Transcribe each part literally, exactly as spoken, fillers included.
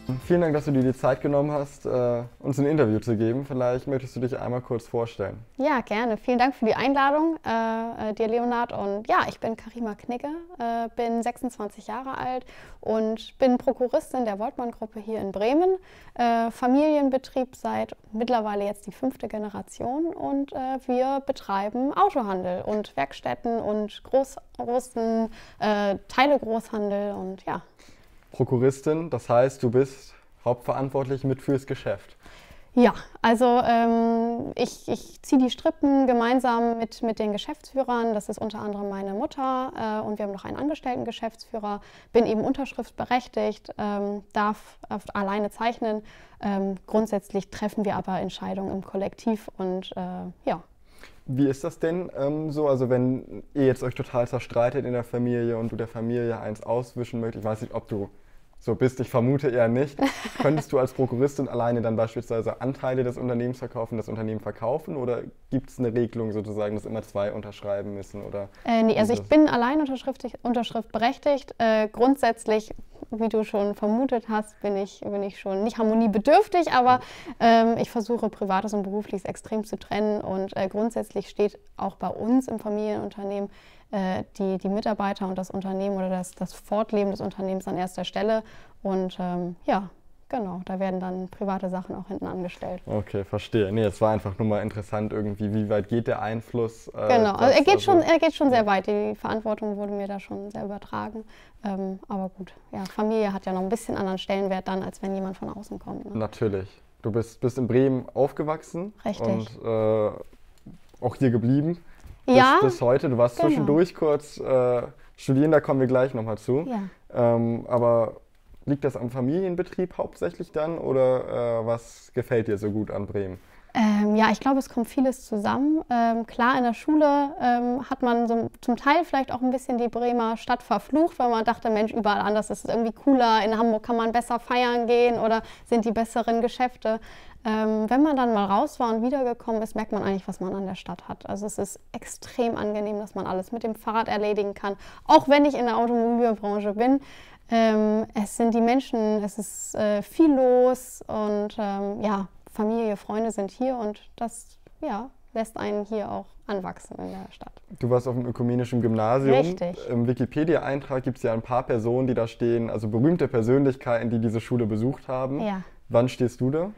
Vielen Dank, dass du dir die Zeit genommen hast, äh, uns ein Interview zu geben. Vielleicht möchtest du dich einmal kurz vorstellen. Ja, gerne. Vielen Dank für die Einladung, äh, dir Leonhard. Und ja, ich bin Karima Knigge, äh, bin sechsundzwanzig Jahre alt und bin Prokuristin der Woltmann-Gruppe hier in Bremen. Äh, Familienbetrieb seit mittlerweile jetzt die fünfte Generation und äh, wir betreiben Autohandel und Werkstätten und Groß, großen äh, Teile-Großhandel und ja. Prokuristin, das heißt, du bist hauptverantwortlich mit fürs Geschäft. Ja, also ähm, ich, ich ziehe die Strippen gemeinsam mit, mit den Geschäftsführern. Das ist unter anderem meine Mutter äh, und wir haben noch einen angestellten Geschäftsführer. Bin eben unterschriftsberechtigt, ähm, darf alleine zeichnen. Ähm, grundsätzlich treffen wir aber Entscheidungen im Kollektiv und äh, ja. Wie ist das denn ähm, so, also wenn ihr jetzt euch total zerstreitet in der Familie und du der Familie eins auswischen möchtest, ich weiß nicht, ob du so bist, ich vermute eher nicht, könntest du als Prokuristin alleine dann beispielsweise Anteile des Unternehmens verkaufen, das Unternehmen verkaufen oder gibt es eine Regelung sozusagen, dass immer zwei unterschreiben müssen? Oder äh, nee, also ich bin allein unterschriftberechtigt. Äh, grundsätzlich, wie du schon vermutet hast, bin ich, bin ich schon nicht harmoniebedürftig, aber ähm, ich versuche Privates und Berufliches extrem zu trennen und äh, grundsätzlich steht auch bei uns im Familienunternehmen äh, die, die Mitarbeiter und das Unternehmen oder das, das Fortleben des Unternehmens an erster Stelle und ähm, ja, genau, da werden dann private Sachen auch hinten angestellt. Okay, verstehe. Nee, es war einfach nur mal interessant irgendwie, wie weit geht der Einfluss? Äh, genau, also er geht, also, schon, er geht schon sehr weit. Die Verantwortung wurde mir da schon sehr übertragen. Ähm, aber gut, ja, Familie hat ja noch ein bisschen anderen Stellenwert dann, als wenn jemand von außen kommt. Ne? Natürlich. Du bist, bist in Bremen aufgewachsen. Richtig. Und äh, auch hier geblieben. Bis, Ja, bis heute. Du warst genau. zwischendurch kurz äh, studieren, da kommen wir gleich nochmal zu. Ja. Ähm, aber liegt das am Familienbetrieb hauptsächlich dann oder äh, was gefällt dir so gut an Bremen? Ähm, ja, ich glaube, es kommt vieles zusammen. Ähm, klar, in der Schule ähm, hat man so zum Teil vielleicht auch ein bisschen die Bremer Stadt verflucht, weil man dachte, Mensch, überall anders ist es irgendwie cooler. In Hamburg kann man besser feiern gehen oder sind die besseren Geschäfte. Ähm, wenn man dann mal raus war und wiedergekommen ist, merkt man eigentlich, was man an der Stadt hat. Also es ist extrem angenehm, dass man alles mit dem Fahrrad erledigen kann, auch wenn ich in der Automobilbranche bin. Ähm, es sind die Menschen, es ist äh, viel los und ähm, ja, Familie, Freunde sind hier und das ja, lässt einen hier auch anwachsen in der Stadt. Du warst auf dem ökumenischen Gymnasium. Richtig. Im Wikipedia-Eintrag gibt es ja ein paar Personen, die da stehen, also berühmte Persönlichkeiten, die diese Schule besucht haben. Ja. Wann stehst du da?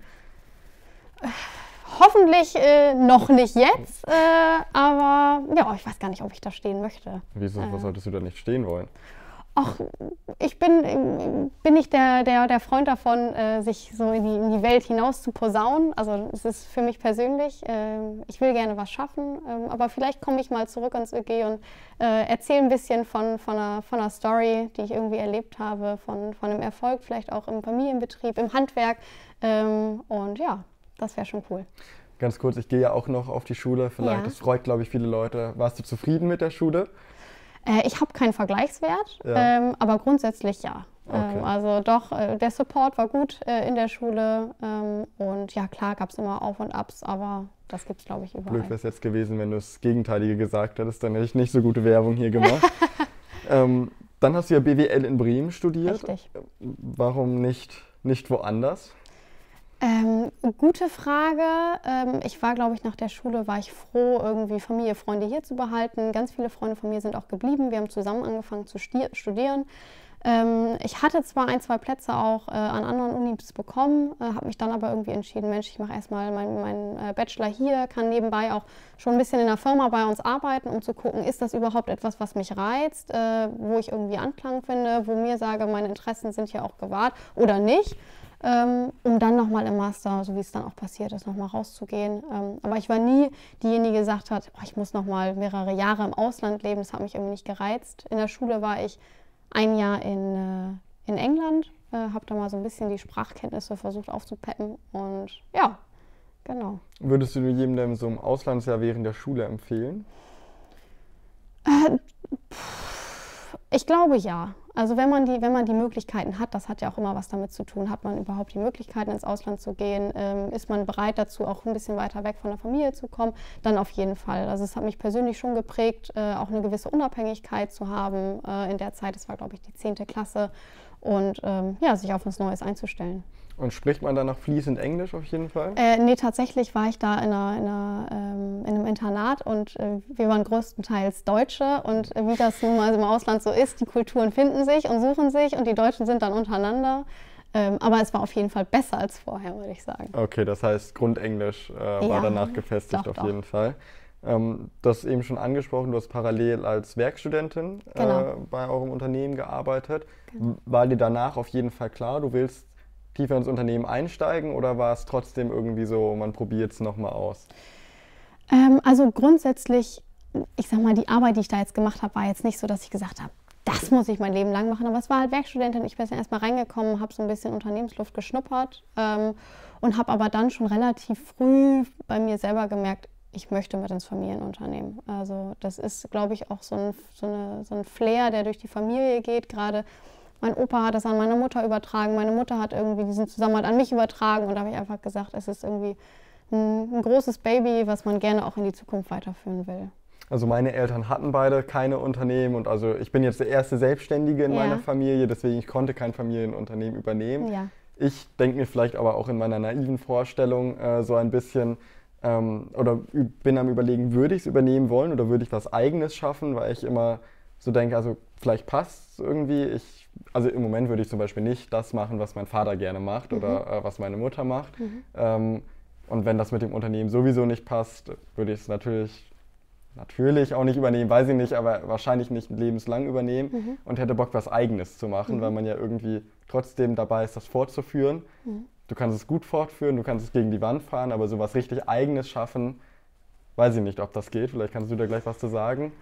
Hoffentlich äh, noch nicht jetzt, äh, aber ja, ich weiß gar nicht, ob ich da stehen möchte. Wieso, Äh. was solltest du da nicht stehen wollen? Ach, ich bin, bin nicht der, der, der Freund davon, äh, sich so in die, in die Welt hinaus zu posaunen. Also es ist für mich persönlich, äh, ich will gerne was schaffen, äh, aber vielleicht komme ich mal zurück ins Ö G und äh, erzähle ein bisschen von, von, einer, von einer Story, die ich irgendwie erlebt habe, von, von einem Erfolg, vielleicht auch im Familienbetrieb, im Handwerk. Ähm, und ja, das wäre schon cool. Ganz kurz, ich gehe ja auch noch auf die Schule, vielleicht, Ja. das freut, glaube ich, viele Leute. Warst du zufrieden mit der Schule? Äh, ich habe keinen Vergleichswert, Ja. ähm, aber grundsätzlich ja. Okay. Ähm, also doch, äh, der Support war gut äh, in der Schule ähm, und ja klar gab es immer Auf und Abs, aber das gibt es glaube ich überall. Blöd wäre es jetzt gewesen, wenn du das Gegenteilige gesagt hättest, dann hätte ich nicht so gute Werbung hier gemacht. ähm, dann hast du ja B W L in Bremen studiert. Richtig. Warum nicht, nicht woanders? Ähm, gute Frage. Ähm, ich war, glaube ich, nach der Schule war ich froh, irgendwie Familie, Freunde hier zu behalten. Ganz viele Freunde von mir sind auch geblieben. Wir haben zusammen angefangen zu studieren. Ähm, ich hatte zwar ein, zwei Plätze auch äh, an anderen Unis bekommen, äh, habe mich dann aber irgendwie entschieden, Mensch, ich mache erstmal meinen mein, äh, Bachelor hier, kann nebenbei auch schon ein bisschen in der Firma bei uns arbeiten, um zu gucken, ist das überhaupt etwas, was mich reizt, äh, wo ich irgendwie Anklang finde, wo mir sage, meine Interessen sind hier auch gewahrt oder nicht. Ähm, um dann nochmal im Master, so wie es dann auch passiert ist, nochmal rauszugehen. Ähm, aber ich war nie diejenige, die gesagt hat, oh, ich muss nochmal mehrere Jahre im Ausland leben. Das hat mich irgendwie nicht gereizt. In der Schule war ich ein Jahr in, äh, in England, äh, habe da mal so ein bisschen die Sprachkenntnisse versucht aufzupeppen und ja, genau. Würdest du jemandem so ein Auslandsjahr während der Schule empfehlen? Äh, pff, Ich glaube ja. Also wenn man, die, wenn man die Möglichkeiten hat, das hat ja auch immer was damit zu tun, hat man überhaupt die Möglichkeiten ins Ausland zu gehen, ähm, ist man bereit dazu, auch ein bisschen weiter weg von der Familie zu kommen, dann auf jeden Fall. Also es hat mich persönlich schon geprägt, äh, auch eine gewisse Unabhängigkeit zu haben äh, in der Zeit, das war glaube ich die zehnte Klasse und ähm, ja, sich auf was Neues einzustellen. Und spricht man dann noch fließend Englisch auf jeden Fall? Äh, nee, tatsächlich war ich da in, einer, in, einer, ähm, in einem Internat und äh, wir waren größtenteils Deutsche und äh, wie das nun mal im Ausland so ist, die Kulturen finden sich und suchen sich und die Deutschen sind dann untereinander. Ähm, aber es war auf jeden Fall besser als vorher, würde ich sagen. Okay, das heißt Grundenglisch äh, war Ja, danach gefestigt doch, auf doch. jeden Fall. Ähm, du hast eben schon angesprochen, du hast parallel als Werkstudentin Genau. äh, bei eurem Unternehmen gearbeitet. Genau. War dir danach auf jeden Fall klar, du willst tiefer ins Unternehmen einsteigen oder war es trotzdem irgendwie so, man probiert es nochmal aus? Ähm, also grundsätzlich, ich sag mal, die Arbeit, die ich da jetzt gemacht habe, war jetzt nicht so, dass ich gesagt habe, das muss ich mein Leben lang machen. Aber es war halt Werkstudentin, ich bin ja erstmal reingekommen, habe so ein bisschen Unternehmensluft geschnuppert ähm, und habe aber dann schon relativ früh bei mir selber gemerkt, ich möchte mit ins Familienunternehmen. Also das ist, glaube ich, auch so ein, so, eine, so ein Flair, der durch die Familie geht. Gerade mein Opa hat das an meine Mutter übertragen, meine Mutter hat irgendwie diesen Zusammenhalt an mich übertragen und da habe ich einfach gesagt, es ist irgendwie ein, ein großes Baby, was man gerne auch in die Zukunft weiterführen will. Also meine Eltern hatten beide keine Unternehmen und also ich bin jetzt der erste Selbstständige in Ja. meiner Familie, deswegen ich konnte kein Familienunternehmen übernehmen. Ja. Ich denke mir vielleicht aber auch in meiner naiven Vorstellung äh, so ein bisschen ähm, oder bin am Überlegen, würde ich es übernehmen wollen oder würde ich was Eigenes schaffen, weil ich immer so denke, also vielleicht passt es irgendwie. Ich, also im Moment würde ich zum Beispiel nicht das machen, was mein Vater gerne macht Mhm. oder äh, was meine Mutter macht. Mhm. Ähm, und wenn das mit dem Unternehmen sowieso nicht passt, würde ich es natürlich Natürlich auch nicht übernehmen, weiß ich nicht, aber wahrscheinlich nicht lebenslang übernehmen Mhm. und hätte Bock, was Eigenes zu machen, Mhm. weil man ja irgendwie trotzdem dabei ist, das fortzuführen. Mhm. Du kannst es gut fortführen, du kannst es gegen die Wand fahren, aber sowas richtig Eigenes schaffen, weiß ich nicht, ob das geht. Vielleicht kannst du da gleich was zu sagen.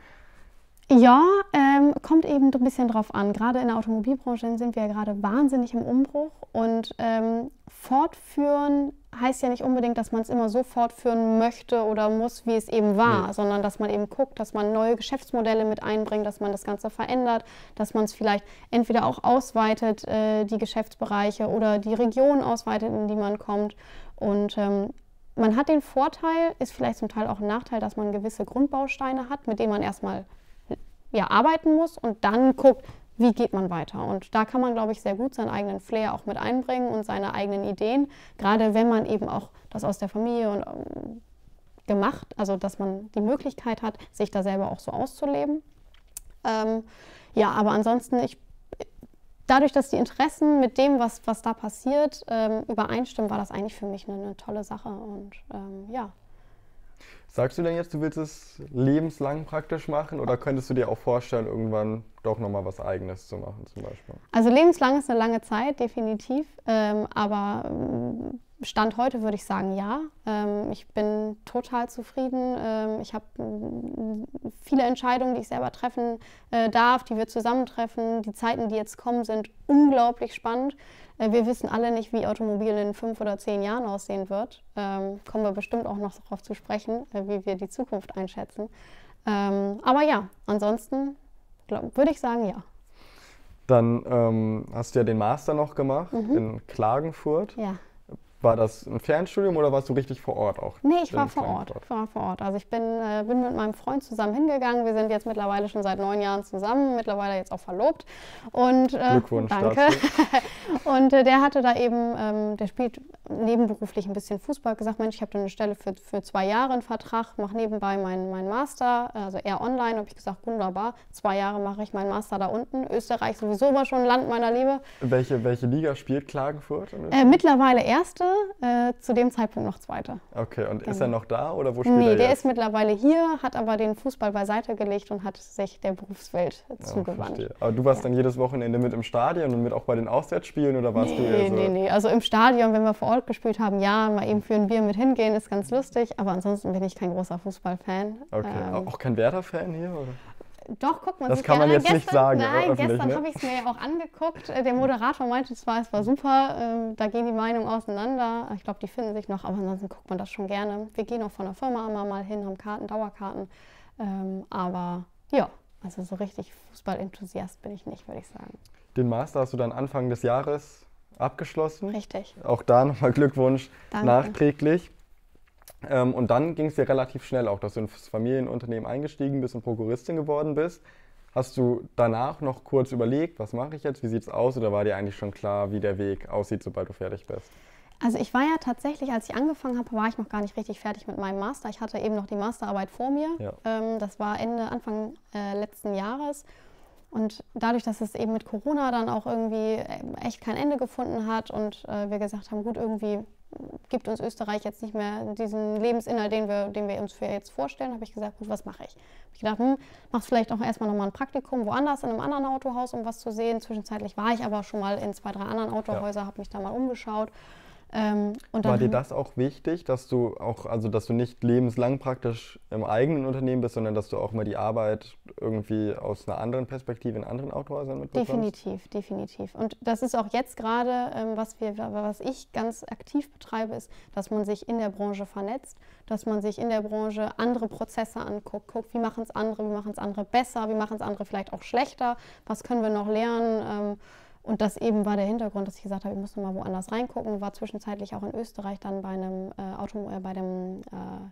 Ja, ähm, kommt eben ein bisschen drauf an. Gerade in der Automobilbranche sind wir ja gerade wahnsinnig im Umbruch und ähm, fortführen heißt ja nicht unbedingt, dass man es immer so fortführen möchte oder muss, wie es eben war, Nee. sondern dass man eben guckt, dass man neue Geschäftsmodelle mit einbringt, dass man das Ganze verändert, dass man es vielleicht entweder auch ausweitet, äh, die Geschäftsbereiche oder die Region ausweitet, in die man kommt. Und ähm, man hat den Vorteil, ist vielleicht zum Teil auch ein Nachteil, dass man gewisse Grundbausteine hat, mit denen man erstmal ja, arbeiten muss und dann guckt, wie geht man weiter. Und da kann man, glaube ich, sehr gut seinen eigenen Flair auch mit einbringen und seine eigenen Ideen, gerade wenn man eben auch das aus der Familie und, ähm, gemacht, also dass man die Möglichkeit hat, sich da selber auch so auszuleben. Ähm, ja, aber ansonsten, ich, dadurch, dass die Interessen mit dem, was, was da passiert, ähm, übereinstimmen, war das eigentlich für mich eine, eine tolle Sache und ähm, ja. Sagst du denn jetzt, du willst es lebenslang praktisch machen oder könntest du dir auch vorstellen, irgendwann doch nochmal was Eigenes zu machen zum Beispiel? Also lebenslang ist eine lange Zeit, definitiv, ähm, aber ähm, Stand heute würde ich sagen, ja. Ähm, ich bin total zufrieden. Ähm, ich habe ähm, viele Entscheidungen, die ich selber treffen äh, darf, die wir zusammentreffen. Die Zeiten, die jetzt kommen, sind unglaublich spannend. Äh, wir wissen alle nicht, wie Automobil in fünf oder zehn Jahren aussehen wird. Ähm, kommen wir bestimmt auch noch darauf zu sprechen, äh, wie wir die Zukunft einschätzen. Ähm, aber ja, ansonsten glaub, würde ich sagen, ja. Dann ähm, hast du ja den Master noch gemacht Mhm. in Klagenfurt. Ja. War das ein Fernstudium oder warst du richtig vor Ort auch? Nee, ich in war vor Ort. Klagenfurt? Ich war vor Ort. Also ich bin, äh, bin mit meinem Freund zusammen hingegangen. Wir sind jetzt mittlerweile schon seit neun Jahren zusammen, mittlerweile jetzt auch verlobt. Und, äh, Glückwunsch danke. dazu. Und äh, der hatte da eben, ähm, der spielt nebenberuflich ein bisschen Fußball, gesagt, Mensch, ich habe da eine Stelle für, für zwei Jahre einen Vertrag, mache nebenbei meinen mein Master, also eher online. Habe ich gesagt, wunderbar, zwei Jahre mache ich meinen Master da unten. Österreich sowieso immer schon Land meiner Liebe. Welche, welche Liga spielt Klagenfurt? Äh, mittlerweile erste, äh, zu dem Zeitpunkt noch zweite. Okay, und ist Genau. er noch da oder wo spielt Nee, er der jetzt? ist mittlerweile hier, hat aber den Fußball beiseite gelegt und hat sich der Berufswelt Ja, zugewandt. verstehe. Aber du warst Ja. dann jedes Wochenende mit im Stadion und mit auch bei den Auswärtsspielen oder warst du eher Nee, so? nee, nee. Also im Stadion, wenn wir vor Ort gespielt haben, ja, mal eben für ein Bier mit hingehen, ist ganz lustig. Aber ansonsten bin ich kein großer Fußballfan. Okay, Ähm, auch kein Werder-Fan hier? Oder? Doch, guckt man Das sich kann man gerne an. jetzt nicht gestern, sagen, Nein, öffentlich, gestern ne? habe ich es mir ja auch angeguckt. Äh, Der Moderator meinte zwar, es war super, ähm, da gehen die Meinungen auseinander. Ich glaube, die finden sich noch, aber ansonsten guckt man das schon gerne. Wir gehen auch von der Firma immer mal hin, haben Karten, Dauerkarten. Ähm, aber ja. Also so richtig Fußball-Enthusiast bin ich nicht, würde ich sagen. Den Master hast du dann Anfang des Jahres abgeschlossen. Richtig. Auch da nochmal Glückwunsch Danke. nachträglich. Ähm, und dann ging es dir relativ schnell auch, dass du ins Familienunternehmen eingestiegen bist und Prokuristin geworden bist. Hast du danach noch kurz überlegt, was mache ich jetzt, wie sieht es aus, oder war dir eigentlich schon klar, wie der Weg aussieht, sobald du fertig bist? Also ich war ja tatsächlich, als ich angefangen habe, war ich noch gar nicht richtig fertig mit meinem Master. Ich hatte eben noch die Masterarbeit vor mir. Ja. Ähm, das war Ende, Anfang äh, letzten Jahres. Und dadurch, dass es eben mit Corona dann auch irgendwie echt kein Ende gefunden hat und äh, wir gesagt haben, gut, irgendwie gibt uns Österreich jetzt nicht mehr diesen Lebensinhalt, den wir, den wir uns für jetzt vorstellen, habe ich gesagt, gut, was mache ich? Habe ich gedacht, hm, machst vielleicht auch erstmal nochmal ein Praktikum woanders, in einem anderen Autohaus, um was zu sehen. Zwischenzeitlich war ich aber schon mal in zwei, drei anderen Autohäuser, ja. Habe mich da mal umgeschaut. Ähm, und dann war dir das auch wichtig, dass du auch, also dass du nicht lebenslang praktisch im eigenen Unternehmen bist, sondern dass du auch mal die Arbeit irgendwie aus einer anderen Perspektive in anderen Autohäusern mitbekommst? Definitiv, definitiv. Und das ist auch jetzt gerade, ähm, was wir, was ich ganz aktiv betreibe, ist, dass man sich in der Branche vernetzt, dass man sich in der Branche andere Prozesse anguckt, guckt, wie machen es andere, wie machen es andere besser, wie machen es andere vielleicht auch schlechter, was können wir noch lernen. Ähm, Und das eben war der Hintergrund, dass ich gesagt habe, ich muss noch mal woanders reingucken. War zwischenzeitlich auch in Österreich dann bei einem äh, Auto, äh, bei dem äh,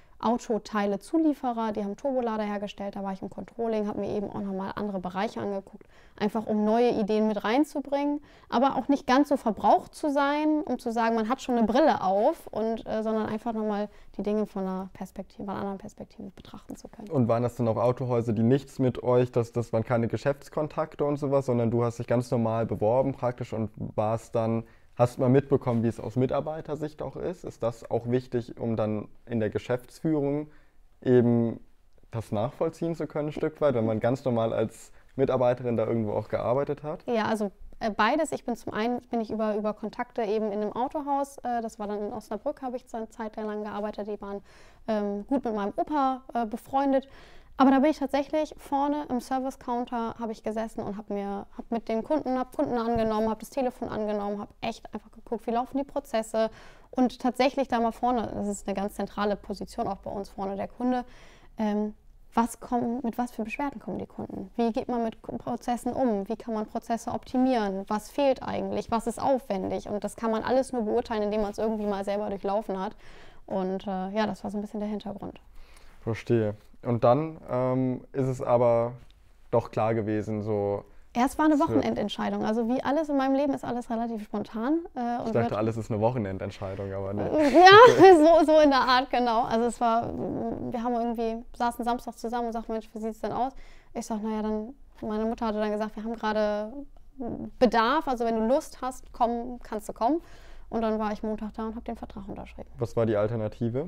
Autoteile-Zulieferer, die haben Turbolader hergestellt, da war ich im Controlling, habe mir eben auch nochmal andere Bereiche angeguckt, einfach um neue Ideen mit reinzubringen, aber auch nicht ganz so verbraucht zu sein, um zu sagen, man hat schon eine Brille auf, und, äh, sondern einfach nochmal die Dinge von einer Perspektive, einer anderen Perspektive betrachten zu können. Und waren das dann auch Autohäuser, die nichts mit euch, das, das waren keine Geschäftskontakte und sowas, sondern du hast dich ganz normal beworben praktisch und warst dann... Hast du mal mitbekommen, wie es aus Mitarbeitersicht auch ist? Ist das auch wichtig, um dann in der Geschäftsführung eben das nachvollziehen zu können, ein Stück weit, wenn man ganz normal als Mitarbeiterin da irgendwo auch gearbeitet hat? Ja, also äh, beides. Ich bin zum einen bin ich über, über Kontakte eben in einem Autohaus, äh, das war dann in Osnabrück, habe ich eine Zeit lang gearbeitet, die waren ähm, gut mit meinem Opa äh, befreundet. Aber da bin ich tatsächlich vorne im Service-Counter, habe ich gesessen und habe mir hab mit den Kunden, habe Kunden angenommen, habe das Telefon angenommen, habe echt einfach geguckt, wie laufen die Prozesse, und tatsächlich da mal vorne, das ist eine ganz zentrale Position auch bei uns vorne, der Kunde, ähm, was kommen, mit was für Beschwerden kommen die Kunden? Wie geht man mit Prozessen um? Wie kann man Prozesse optimieren? Was fehlt eigentlich? Was ist aufwendig? Und das kann man alles nur beurteilen, indem man es irgendwie mal selber durchlaufen hat. Und äh, ja, das war so ein bisschen der Hintergrund. Verstehe. Und dann ähm, ist es aber doch klar gewesen, so... Ja, es war eine Wochenendentscheidung. Also wie alles in meinem Leben ist alles relativ spontan. Äh, und ich dachte, alles ist eine Wochenendentscheidung, aber nee. Ja, so, so in der Art, genau. Also es war, wir haben irgendwie, saßen Samstag zusammen und sagten, Mensch, wie sieht es denn aus? Ich sag, naja, dann, meine Mutter hatte dann gesagt, wir haben gerade Bedarf, also wenn du Lust hast, komm, kannst du kommen. Und dann war ich Montag da und habe den Vertrag unterschrieben. Was war die Alternative?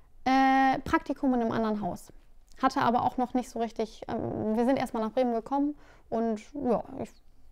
Äh, Praktikum in einem anderen Haus. Hatte aber auch noch nicht so richtig, ähm, wir sind erstmal nach Bremen gekommen und ja, ich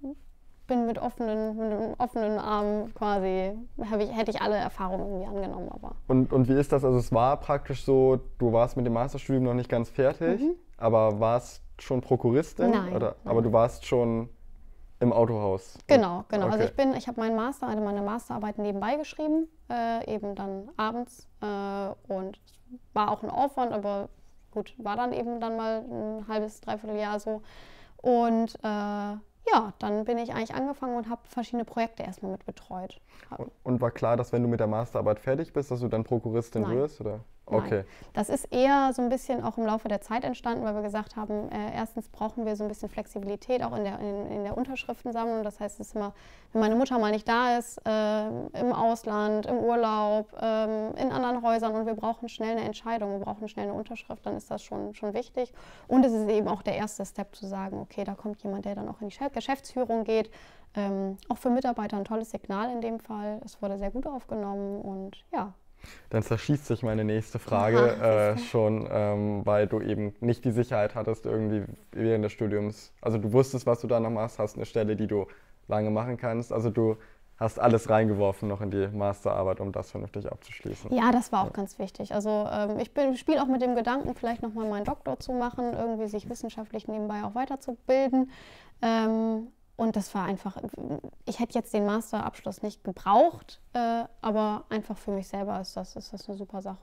bin mit offenen, mit offenen Armen quasi, ich, hätte ich alle Erfahrungen irgendwie angenommen. Aber. Und, und wie ist das? Also es war praktisch so, du warst mit dem Masterstudium noch nicht ganz fertig, mhm. aber warst schon Prokuristin? Nein, oder, nein. Aber du warst schon im Autohaus? Genau, genau. Okay. Also ich bin, ich habe meinen Master, also meine Masterarbeit nebenbei geschrieben, äh, eben dann abends äh, und war auch ein Aufwand, aber gut, war dann eben dann mal ein halbes, dreiviertel Jahr so. Und äh, ja, dann bin ich eigentlich angefangen und habe verschiedene Projekte erstmal mit betreut. Und, und war klar, dass wenn du mit der Masterarbeit fertig bist, dass du dann Prokuristin Nein. wirst? Oder? Okay. Nein. Das ist eher so ein bisschen auch im Laufe der Zeit entstanden, weil wir gesagt haben, äh, erstens brauchen wir so ein bisschen Flexibilität auch in der, in, in der Unterschriftensammlung. Das heißt, es ist immer, wenn meine Mutter mal nicht da ist, äh, im Ausland, im Urlaub, äh, in anderen Häusern und wir brauchen schnell eine Entscheidung, wir brauchen schnell eine Unterschrift, dann ist das schon, schon wichtig. Und es ist eben auch der erste Step zu sagen, okay, da kommt jemand, der dann auch in die Geschäftsführung geht. Ähm, auch für Mitarbeiter ein tolles Signal in dem Fall. Es wurde sehr gut aufgenommen und ja. Dann zerschießt sich meine nächste Frage Aha, äh, schon, ähm, weil du eben nicht die Sicherheit hattest irgendwie während des Studiums. Also du wusstest, was du da noch machst, hast eine Stelle, die du lange machen kannst. Also du hast alles reingeworfen noch in die Masterarbeit, um das vernünftig abzuschließen. Ja, das war auch ja. ganz wichtig. Also ähm, ich spiele auch mit dem Gedanken, vielleicht nochmal meinen Doktor zu machen, irgendwie sich wissenschaftlich nebenbei auch weiterzubilden. Ähm, Und das war einfach, ich hätte jetzt den Masterabschluss nicht gebraucht, äh, aber einfach für mich selber ist das, ist das eine super Sache. Und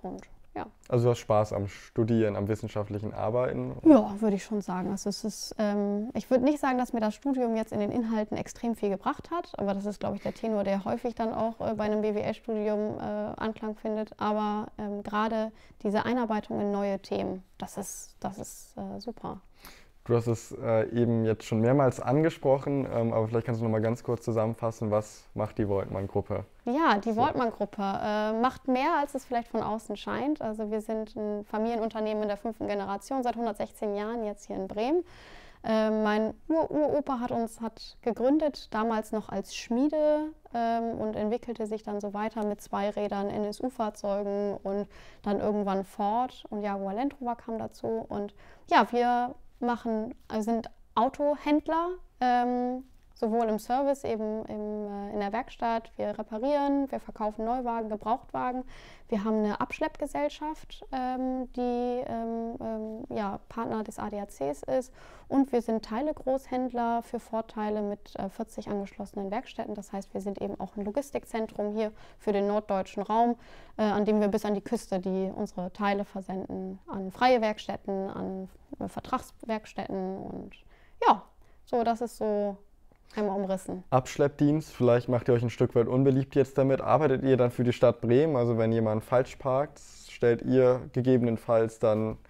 ja. Also du hast Spaß am Studieren, am wissenschaftlichen Arbeiten? Ja, würde ich schon sagen. Also es ist, ähm, ich würde nicht sagen, dass mir das Studium jetzt in den Inhalten extrem viel gebracht hat, aber das ist, glaube ich, der Tenor, der häufig dann auch äh, bei einem B W L-Studium äh, Anklang findet. Aber ähm, gerade diese Einarbeitung in neue Themen, das ist, das ist äh, super. Du hast es äh, eben jetzt schon mehrmals angesprochen, ähm, aber vielleicht kannst du noch mal ganz kurz zusammenfassen, was macht die Woltmann-Gruppe? Ja, die So. Woltmann-Gruppe äh, macht mehr, als es vielleicht von außen scheint. Also wir sind ein Familienunternehmen in der fünften Generation, seit hundertsechzehn Jahren jetzt hier in Bremen. Äh, mein Ur-Uropa hat uns hat gegründet, damals noch als Schmiede ähm, und entwickelte sich dann so weiter mit Zweirädern, N S U-Fahrzeugen und dann irgendwann Ford und Jaguar Land Rover kam dazu. Und ja, wir machen, also sind Autohändler, ähm, sowohl im Service, eben im, äh, in der Werkstatt. Wir reparieren, wir verkaufen Neuwagen, Gebrauchtwagen. Wir haben eine Abschleppgesellschaft, ähm, die ähm, ähm, ja, Partner des A D A Cs ist. Und wir sind Teile-Großhändler für Vorteile mit äh, vierzig angeschlossenen Werkstätten. Das heißt, wir sind eben auch ein Logistikzentrum hier für den norddeutschen Raum, äh, an dem wir bis an die Küste die unsere Teile versenden, an freie Werkstätten, an äh, Vertragswerkstätten. Und ja, so, das ist so einmal umrissen. Abschleppdienst, vielleicht macht ihr euch ein Stück weit unbeliebt jetzt damit. Arbeitet ihr dann für die Stadt Bremen? Also wenn jemand falsch parkt, stellt ihr gegebenenfalls dann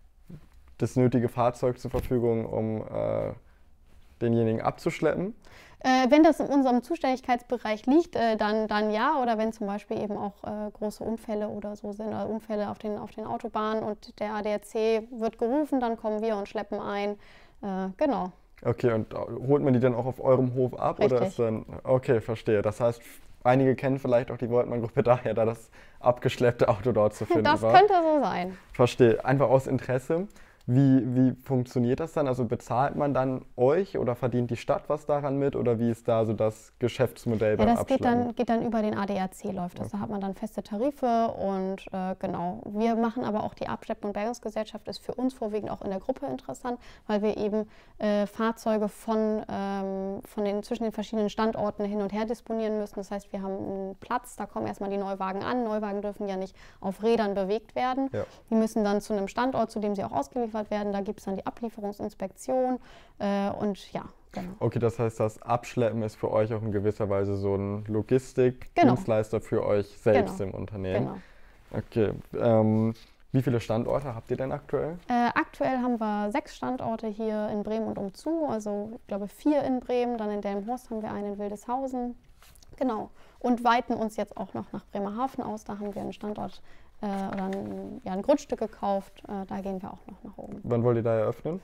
das nötige Fahrzeug zur Verfügung, um äh, denjenigen abzuschleppen? Äh, wenn das in unserem Zuständigkeitsbereich liegt, äh, dann, dann ja. Oder wenn zum Beispiel eben auch äh, große Unfälle oder so sind, oder Unfälle auf den, auf den Autobahnen und der A D A C wird gerufen, dann kommen wir und schleppen ein. Äh, genau. Okay, und holt man die dann auch auf eurem Hof ab? Richtig. Oder ist dann, okay, verstehe. Das heißt, einige kennen vielleicht auch die Woltmann-Gruppe daher, da das abgeschleppte Auto dort zu finden Das war. könnte so sein. Verstehe. Einfach aus Interesse. Wie, wie funktioniert das dann? Also bezahlt man dann euch oder verdient die Stadt was daran mit? Oder wie ist da so das Geschäftsmodell Ja, beim das geht Abschleppen? dann, geht dann über den A D A C läuft das. Okay. Da hat man dann feste Tarife und äh, genau. Wir machen aber auch die Abschlepp- und Bergungsgesellschaft, ist für uns vorwiegend auch in der Gruppe interessant, weil wir eben äh, Fahrzeuge von, ähm, von den, zwischen den verschiedenen Standorten hin und her disponieren müssen. Das heißt, wir haben einen Platz, da kommen erstmal die Neuwagen an. Neuwagen dürfen ja nicht auf Rädern bewegt werden. Ja. Die müssen dann zu einem Standort, zu dem sie auch ausgeliefert werden. Da gibt es dann die Ablieferungsinspektion äh, und ja, genau. Okay, das heißt, das Abschleppen ist für euch auch in gewisser Weise so ein Genau. Logistikdienstleister für euch selbst Genau. im Unternehmen. Genau. Okay. Ähm, wie viele Standorte habt ihr denn aktuell? Äh, aktuell haben wir sechs Standorte hier in Bremen und umzu, also ich glaube vier in Bremen, dann in Delmenhorst haben wir einen in Wildeshausen. Genau. Und weiten uns jetzt auch noch nach Bremerhaven aus, da haben wir einen Standort äh, oder ein, ja, ein Grundstück gekauft, äh, da gehen wir auch noch nach oben. Wann wollt ihr da eröffnen?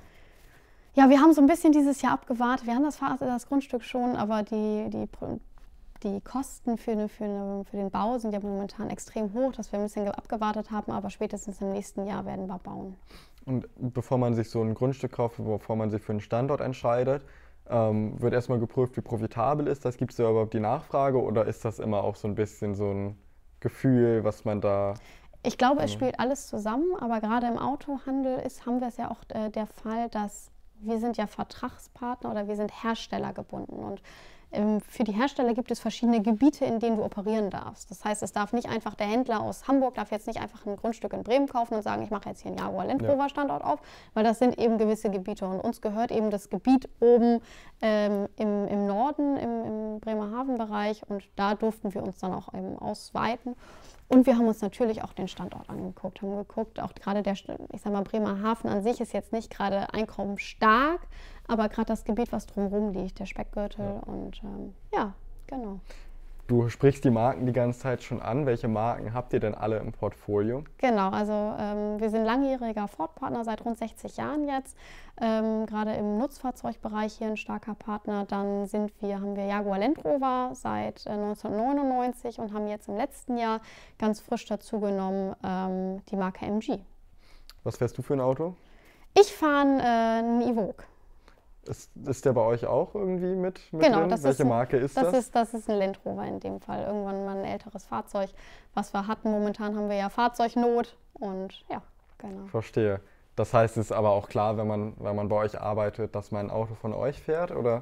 Ja, wir haben so ein bisschen dieses Jahr abgewartet, wir haben das, das Grundstück schon, aber die, die, die Kosten für, eine, für, eine, für den Bau sind ja momentan extrem hoch, dass wir ein bisschen abgewartet haben, aber spätestens im nächsten Jahr werden wir bauen. Und bevor man sich so ein Grundstück kauft, bevor man sich für einen Standort entscheidet, ähm, wird erstmal geprüft, wie profitabel ist das. Gibt es da überhaupt die Nachfrage oder ist das immer auch so ein bisschen so ein Gefühl, was man da... Ich glaube, es spielt alles zusammen, aber gerade im Autohandel ist, haben wir es ja auch äh, der Fall, dass wir sind ja Vertragspartner oder wir sind Hersteller gebunden und ähm, für die Hersteller gibt es verschiedene Gebiete, in denen du operieren darfst. Das heißt, es darf nicht einfach der Händler aus Hamburg darf jetzt nicht einfach ein Grundstück in Bremen kaufen und sagen, ich mache jetzt hier einen Jaguar Land Rover Standort auf, weil das sind eben gewisse Gebiete und uns gehört eben das Gebiet oben ähm, im, im Norden, im, im Bremerhaven-Bereich und da durften wir uns dann auch eben ausweiten. Und wir haben uns natürlich auch den Standort angeguckt, haben geguckt, auch gerade der, ich sag mal, Bremerhaven an sich ist jetzt nicht gerade einkommensstark, aber gerade das Gebiet, was drumherum liegt, der Speckgürtel ja. und ähm, ja, genau. Du sprichst die Marken die ganze Zeit schon an. Welche Marken habt ihr denn alle im Portfolio? Genau, also ähm, wir sind langjähriger Ford-Partner seit rund sechzig Jahren jetzt. Ähm, gerade im Nutzfahrzeugbereich hier ein starker Partner. Dann sind wir, haben wir Jaguar Land Rover seit äh, neunzehnhundertneunundneunzig und haben jetzt im letzten Jahr ganz frisch dazu genommen ähm, die Marke M G. Was fährst du für ein Auto? Ich fahre äh, einen Evoque. Ist, ist der bei euch auch irgendwie mit, mit genau, drin? das Welche ist ein, Marke ist das? das? Ist, das ist ein Land Rover in dem Fall. Irgendwann mal ein älteres Fahrzeug, was wir hatten. Momentan haben wir ja Fahrzeugnot und ja, genau. Verstehe. Das heißt, es ist aber auch klar, wenn man, wenn man bei euch arbeitet, dass man ein Auto von euch fährt, oder?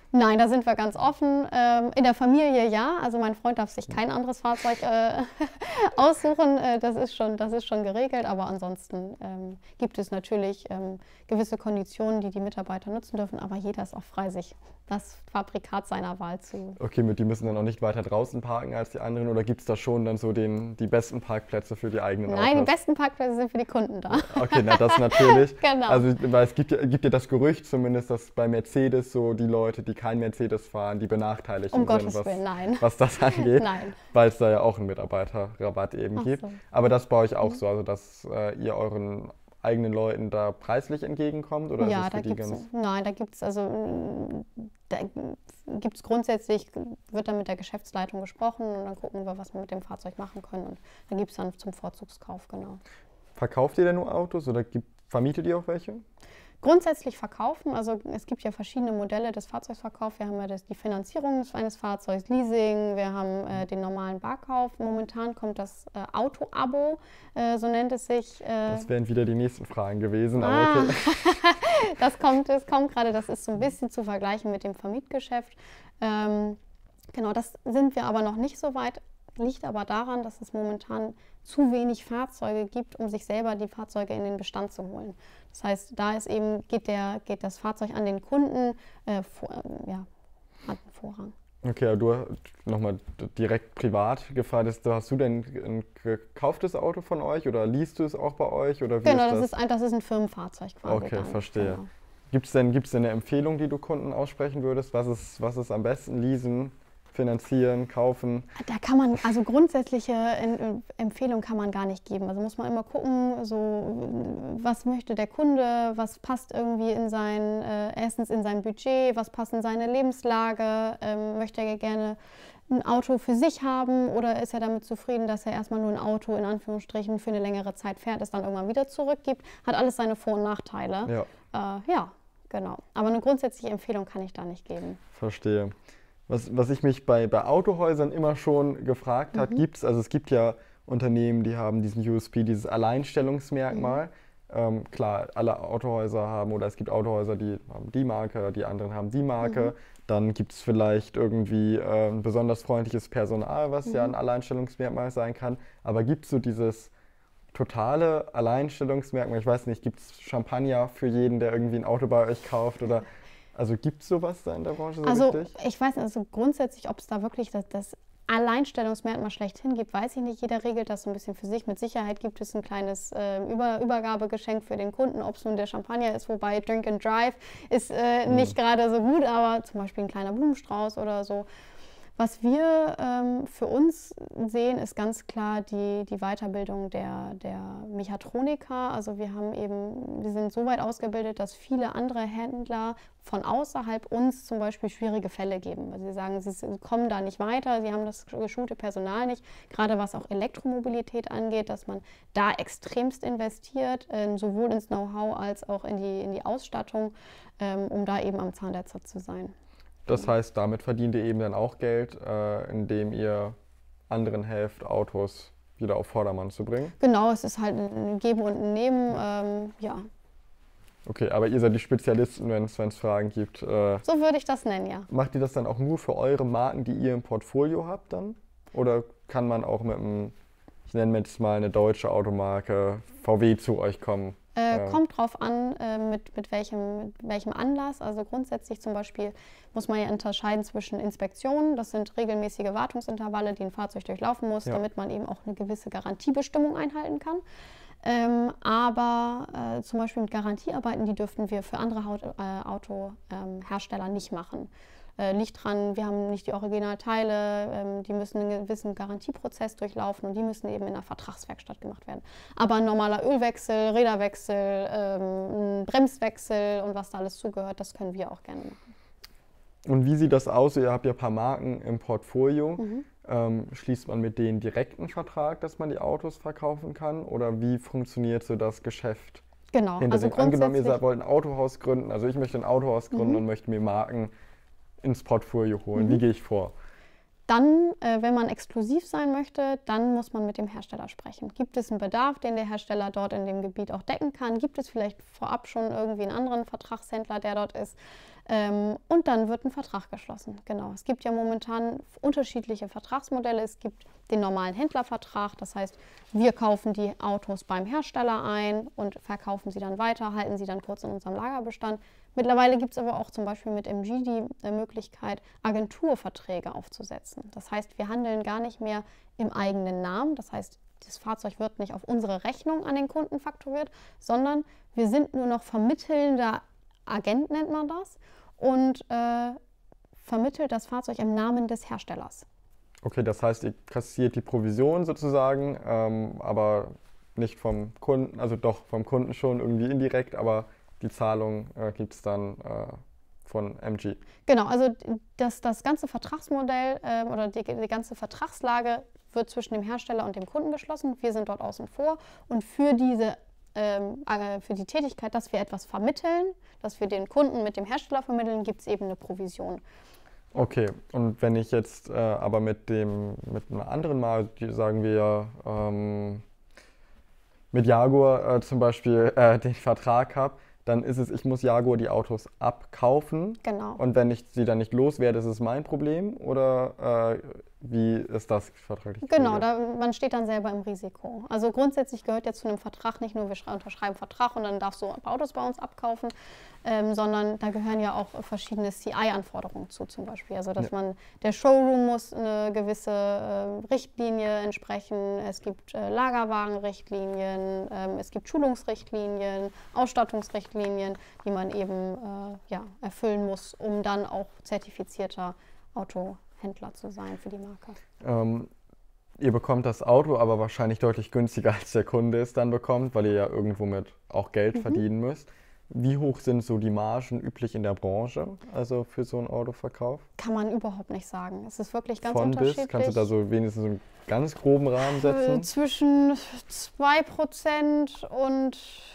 Nein, da sind wir ganz offen. Ähm, in der Familie ja, also mein Freund darf sich kein anderes Fahrzeug äh, aussuchen, äh, das ist schon, das ist schon geregelt, aber ansonsten ähm, gibt es natürlich ähm, gewisse Konditionen, die die Mitarbeiter nutzen dürfen, aber jeder ist auch frei, sich das Fabrikat seiner Wahl zu... Okay, mit die müssen dann auch nicht weiter draußen parken als die anderen oder gibt es da schon dann so den, die besten Parkplätze für die eigenen Autos? Nein, die besten Parkplätze sind für die Kunden da. Okay, na das natürlich. Genau. Also weil es gibt ja, gibt ja das Gerücht zumindest, dass bei Mercedes so die Leute, die kein Mercedes fahren, die benachteiligt Um sind, Gottes was, Willen, nein. was das angeht. Nein. Weil es da ja auch einen Mitarbeiterrabatt eben Ach gibt. so. Aber das bei euch auch Mhm. so, also dass äh, ihr euren eigenen Leuten da preislich entgegenkommt? Oder Ja, ist es da für die gibt es, ganz... nein, da gibt es also, mm, da gibt es grundsätzlich, wird dann mit der Geschäftsleitung gesprochen und dann gucken wir, was wir mit dem Fahrzeug machen können und dann gibt es dann zum Vorzugskauf, genau. Verkauft ihr denn nur Autos oder gibt, vermietet ihr auch welche? Grundsätzlich verkaufen, also es gibt ja verschiedene Modelle des Fahrzeugverkaufs. Wir haben ja das, die Finanzierung eines Fahrzeugs, Leasing, wir haben äh, den normalen Barkauf. Momentan kommt das äh, Auto-Abo, äh, so nennt es sich. Äh, Das wären wieder die nächsten Fragen gewesen, aber ah, okay. das kommt, das kommt gerade, das ist so ein bisschen zu vergleichen mit dem Vermietgeschäft. Ähm, genau, das sind wir aber noch nicht so weit. Liegt aber daran, dass es momentan zu wenig Fahrzeuge gibt, um sich selber die Fahrzeuge in den Bestand zu holen. Das heißt, da ist eben, geht, der, geht das Fahrzeug an den Kunden, äh, vor, äh, ja, hat einen Vorrang. Okay, aber du nochmal direkt privat gefragt, ist, hast du denn ein gekauftes Auto von euch oder liest du es auch bei euch? Oder wie Genau, ist das, das? ist ein, das ist ein Firmenfahrzeug quasi. Okay, dann. verstehe. Genau. Gibt es denn, gibt's denn eine Empfehlung, die du Kunden aussprechen würdest? Was ist, was ist am besten? Leasen, finanzieren, kaufen? Da kann man, also grundsätzliche Empfehlungen kann man gar nicht geben. Also muss man immer gucken, so, was möchte der Kunde, was passt irgendwie in sein, äh, erstens in sein Budget, was passt in seine Lebenslage, ähm, möchte er gerne ein Auto für sich haben oder ist er damit zufrieden, dass er erstmal nur ein Auto in Anführungsstrichen für eine längere Zeit fährt, es dann irgendwann wieder zurückgibt, hat alles seine Vor- und Nachteile. Ja. Äh, ja, genau. Aber eine grundsätzliche Empfehlung kann ich da nicht geben. Verstehe. Was, was ich mich bei, bei Autohäusern immer schon gefragt habe, Mhm. gibt es, also es gibt ja Unternehmen, die haben diesen U S P, dieses Alleinstellungsmerkmal. Mhm. Ähm, klar, alle Autohäuser haben, oder es gibt Autohäuser, die haben die Marke, die anderen haben die Marke. Mhm. Dann gibt es vielleicht irgendwie äh, ein besonders freundliches Personal, was Mhm. ja ein Alleinstellungsmerkmal sein kann. Aber gibt es so dieses totale Alleinstellungsmerkmal? Ich weiß nicht, gibt es Champagner für jeden, der irgendwie ein Auto bei euch kauft? Oder also gibt es sowas da in der Branche so Also richtig? ich weiß nicht, also grundsätzlich, ob es da wirklich das, das Alleinstellungsmerkmal schlechthin gibt, weiß ich nicht. Jeder regelt das so ein bisschen für sich. Mit Sicherheit gibt es ein kleines äh, Über Übergabegeschenk für den Kunden, ob es nun der Champagner ist, wobei Drink and Drive ist äh, Mhm. nicht gerade so gut, aber zum Beispiel ein kleiner Blumenstrauß oder so. Was wir ähm, für uns sehen, ist ganz klar die, die Weiterbildung der, der Mechatroniker. Also wir haben eben, wir sind so weit ausgebildet, dass viele andere Händler von außerhalb uns zum Beispiel schwierige Fälle geben. Weil sie sagen, sie kommen da nicht weiter, sie haben das geschulte Personal nicht. Gerade was auch Elektromobilität angeht, dass man da extremst investiert, äh, sowohl ins Know-how als auch in die, in die Ausstattung, ähm, um da eben am Zahn der Zeit zu sein. Das heißt, damit verdient ihr eben dann auch Geld, äh, indem ihr anderen helft, Autos wieder auf Vordermann zu bringen. Genau, es ist halt ein Geben und ein Nehmen, ähm, ja. Okay, aber ihr seid die Spezialisten, wenn es Fragen gibt. Äh, So würde ich das nennen, ja. macht ihr das dann auch nur für eure Marken, die ihr im Portfolio habt dann? Oder kann man auch mit einem, ich nenne jetzt mal eine deutsche Automarke, V W zu euch kommen? Äh, Ja. kommt drauf an, äh, mit, mit, welchem, mit welchem Anlass. Also grundsätzlich zum Beispiel muss man ja unterscheiden zwischen Inspektionen, das sind regelmäßige Wartungsintervalle, die ein Fahrzeug durchlaufen muss, Ja. damit man eben auch eine gewisse Garantiebestimmung einhalten kann. Ähm, aber äh, zum Beispiel mit Garantiearbeiten, die dürften wir für andere Haut, äh, Autohersteller ähm, nicht machen. Äh, liegt dran, wir haben nicht die Originalteile, ähm, die müssen einen gewissen Garantieprozess durchlaufen und die müssen eben in der Vertragswerkstatt gemacht werden. Aber ein normaler Ölwechsel, Räderwechsel, ähm, ein Bremswechsel und was da alles zugehört, das können wir auch gerne machen. Und wie sieht das aus? Ihr habt ja ein paar Marken im Portfolio. Mhm. Ähm, schließt man mit denen direkt einen Vertrag, dass man die Autos verkaufen kann? Oder wie funktioniert so das Geschäft? Genau, Hinter also den, angenommen, ihr grundsätzlich, seid- wollt ein Autohaus gründen, also ich möchte ein Autohaus gründen Mhm. und möchte mir Marken ins Portfolio holen. Mhm. Wie gehe ich vor? dann, äh, wenn man exklusiv sein möchte, dann muss man mit dem Hersteller sprechen. Gibt es einen Bedarf, den der Hersteller dort in dem Gebiet auch decken kann? Gibt es vielleicht vorab schon irgendwie einen anderen Vertragshändler, der dort ist? Ähm, und dann wird ein Vertrag geschlossen. Genau. Es gibt ja momentan unterschiedliche Vertragsmodelle. Es gibt den normalen Händlervertrag, das heißt, wir kaufen die Autos beim Hersteller ein und verkaufen sie dann weiter, halten sie dann kurz in unserem Lagerbestand. Mittlerweile gibt es aber auch zum Beispiel mit M G die äh, Möglichkeit, Agenturverträge aufzusetzen. Das heißt, wir handeln gar nicht mehr im eigenen Namen. Das heißt, das Fahrzeug wird nicht auf unsere Rechnung an den Kunden fakturiert, sondern wir sind nur noch vermittelnder Agent, nennt man das, und äh, vermittelt das Fahrzeug im Namen des Herstellers. Okay, das heißt, ihr kassiert die Provision sozusagen, ähm, aber nicht vom Kunden, also doch vom Kunden schon irgendwie indirekt, aber die Zahlung äh, gibt es dann äh, von M G. Genau, also das, das ganze Vertragsmodell äh, oder die, die ganze Vertragslage wird zwischen dem Hersteller und dem Kunden geschlossen. Wir sind dort außen vor und für diese ähm, für die Tätigkeit, dass wir etwas vermitteln, dass wir den Kunden mit dem Hersteller vermitteln, gibt es eben eine Provision. Okay, und wenn ich jetzt äh, aber mit dem mit einer anderen Marke, sagen wir ähm, mit Jaguar äh, zum Beispiel äh, den Vertrag habe, dann ist es, ich muss Jaguar die Autos abkaufen. Genau. Und wenn ich sie dann nicht loswerde, ist es mein Problem? Oder äh, wie ist das vertraglich? Genau, da, man steht dann selber im Risiko. Also grundsätzlich gehört ja zu einem Vertrag nicht nur, wir unterschreiben Vertrag und dann darfst du Autos bei uns abkaufen, ähm, sondern da gehören ja auch verschiedene C I-Anforderungen zu zum Beispiel. Also dass ja. man, der Showroom muss eine gewisse äh, Richtlinie entsprechen, es gibt äh, Lagerwagenrichtlinien, ähm, es gibt Schulungsrichtlinien, Ausstattungsrichtlinien, die man eben äh, ja, erfüllen muss, um dann auch zertifizierter Autohändler zu sein für die Marke. Ähm, ihr bekommt das Auto aber wahrscheinlich deutlich günstiger, als der Kunde es dann bekommt, weil ihr ja irgendwo mit auch Geld mhm. verdienen müsst. Wie hoch sind so die Margen üblich in der Branche, also für so einen Autoverkauf? Kann man überhaupt nicht sagen. Es ist wirklich ganz Von unterschiedlich. Bis? Kannst du da so wenigstens so einen ganz groben Rahmen setzen? Zwischen zwei Prozent und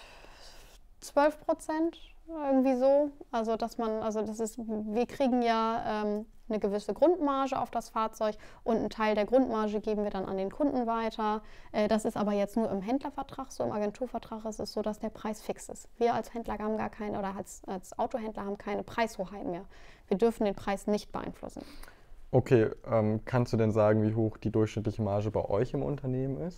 zwölf Prozent, irgendwie so. Also dass man, also das ist, wir kriegen ja ähm, eine gewisse Grundmarge auf das Fahrzeug und einen Teil der Grundmarge geben wir dann an den Kunden weiter. Äh, das ist aber jetzt nur im Händlervertrag so, im Agenturvertrag ist es so, dass der Preis fix ist. Wir als Händler haben gar keine, oder als, als Autohändler haben keine Preishoheit mehr. Wir dürfen den Preis nicht beeinflussen. Okay, ähm, kannst du denn sagen, wie hoch die durchschnittliche Marge bei euch im Unternehmen ist?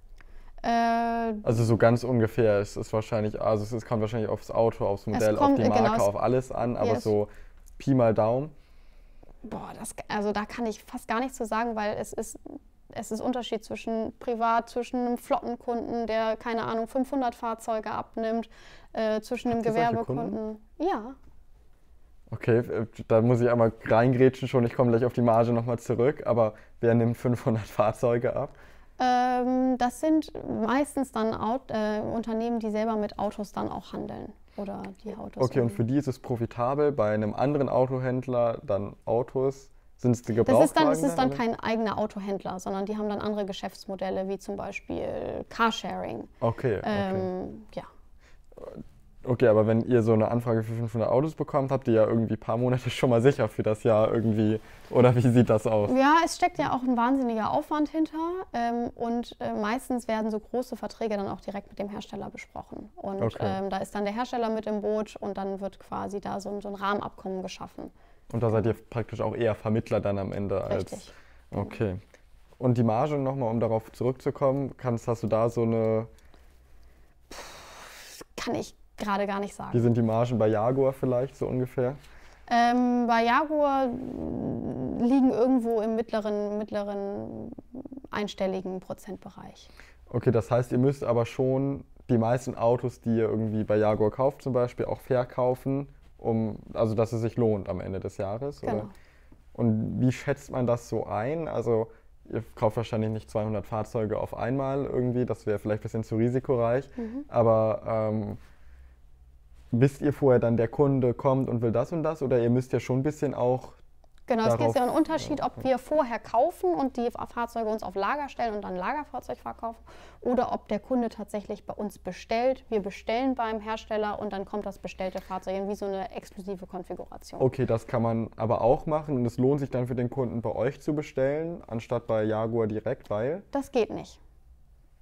Äh, also so ganz ungefähr, es ist wahrscheinlich, also es kommt wahrscheinlich aufs Auto, aufs Modell, kommt, auf die Marke, genau, auf alles an, aber yes. so Pi mal Daumen. Boah, das, also da kann ich fast gar nichts zu sagen, weil es ist, es ist Unterschied zwischen privat, zwischen einem Flottenkunden, der, keine Ahnung, fünfhundert Fahrzeuge abnimmt, äh, zwischen einem Gewerbekunden. Ja. Okay, da muss ich einmal reingrätschen schon, ich komme gleich auf die Marge nochmal zurück, aber wer nimmt fünfhundert Fahrzeuge ab? Ähm, das sind meistens dann Aut äh, Unternehmen, die selber mit Autos dann auch handeln. Oder die Autos. Okay, und für die ist es profitabel, bei einem anderen Autohändler dann Autos, sind es die Gebrauchtwagen? Das ist dann, das ist dann kein eigener Autohändler, sondern die haben dann andere Geschäftsmodelle, wie zum Beispiel Carsharing. Okay, okay. Ähm, ja. Okay, aber wenn ihr so eine Anfrage für fünfhundert Autos bekommt, habt ihr ja irgendwie ein paar Monate schon mal sicher für das Jahr irgendwie, oder wie sieht das aus? Ja, es steckt ja auch ein wahnsinniger Aufwand hinter ähm, und äh, meistens werden so große Verträge dann auch direkt mit dem Hersteller besprochen. Und okay. ähm, da ist dann der Hersteller mit im Boot und dann wird quasi da so ein, so ein Rahmenabkommen geschaffen. Und da seid ihr praktisch auch eher Vermittler dann am Ende als... Richtig. Okay. Und die Marge nochmal, um darauf zurückzukommen, kannst, hast du da so eine... Kann ich gerade gar nicht sagen. Wie sind die Margen bei Jaguar vielleicht so ungefähr? Ähm, bei Jaguar liegen irgendwo im mittleren, mittleren einstelligen Prozentbereich. Okay, das heißt, ihr müsst aber schon die meisten Autos, die ihr irgendwie bei Jaguar kauft zum Beispiel, auch verkaufen, um, also dass es sich lohnt am Ende des Jahres, genau. Oder? Und wie schätzt man das so ein? Also ihr kauft wahrscheinlich nicht zweihundert Fahrzeuge auf einmal irgendwie, das wäre vielleicht ein bisschen zu risikoreich, mhm. aber ähm, wisst ihr vorher dann, der Kunde kommt und will das und das, oder ihr müsst ja schon ein bisschen auch... Genau, es gibt ja einen Unterschied, ob wir vorher kaufen und die Fahrzeuge uns auf Lager stellen und dann ein Lagerfahrzeug verkaufen, oder ob der Kunde tatsächlich bei uns bestellt. Wir bestellen beim Hersteller und dann kommt das bestellte Fahrzeug in wie so eine exklusive Konfiguration. Okay, das kann man aber auch machen und es lohnt sich dann für den Kunden bei euch zu bestellen, anstatt bei Jaguar direkt, weil? Das geht nicht.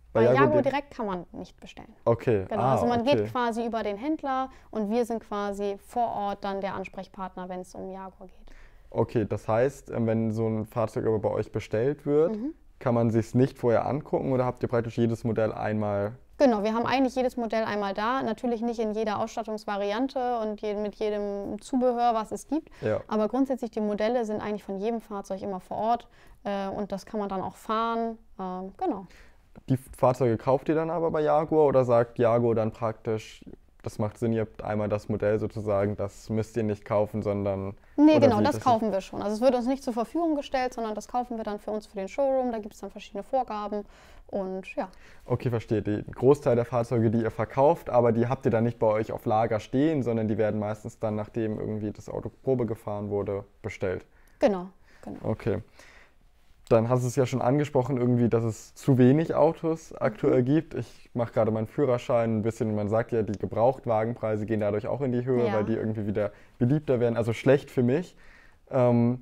Bei Jaguar Jaguar geht- direkt kann man nicht bestellen. Okay, Genau, ah, also man okay. geht quasi über den Händler und wir sind quasi vor Ort dann der Ansprechpartner, wenn es um Jaguar geht. Okay, das heißt, ähm, wenn so ein Fahrzeug aber bei euch bestellt wird, kann man sich es nicht vorher angucken oder habt ihr praktisch jedes Modell einmal? Genau, wir haben eigentlich jedes Modell einmal da. Natürlich nicht in jeder Ausstattungsvariante und je, mit jedem Zubehör, was es gibt. Ja. Aber grundsätzlich die Modelle sind eigentlich von jedem Fahrzeug immer vor Ort äh, und das kann man dann auch fahren. Ähm, genau. Die Fahrzeuge kauft ihr dann aber bei Jaguar oder sagt Jaguar dann praktisch, das macht Sinn, ihr habt einmal das Modell sozusagen, das müsst ihr nicht kaufen, sondern... Nee, oder genau, wie das ist kaufen wir schon. Also es wird uns nicht zur Verfügung gestellt, sondern das kaufen wir dann für uns für den Showroom. Da gibt es dann verschiedene Vorgaben und ja. Okay, verstehe. Den Großteil der Fahrzeuge, die ihr verkauft, aber die habt ihr dann nicht bei euch auf Lager stehen, sondern die werden meistens dann, nachdem irgendwie das Auto Probe gefahren wurde, bestellt. Genau, genau. Okay. Dann hast du es ja schon angesprochen, irgendwie, dass es zu wenig Autos aktuell gibt. Ich mache gerade meinen Führerschein ein bisschen, man sagt ja, die Gebrauchtwagenpreise gehen dadurch auch in die Höhe, Ja. weil die irgendwie wieder beliebter werden. Also schlecht für mich. Ähm,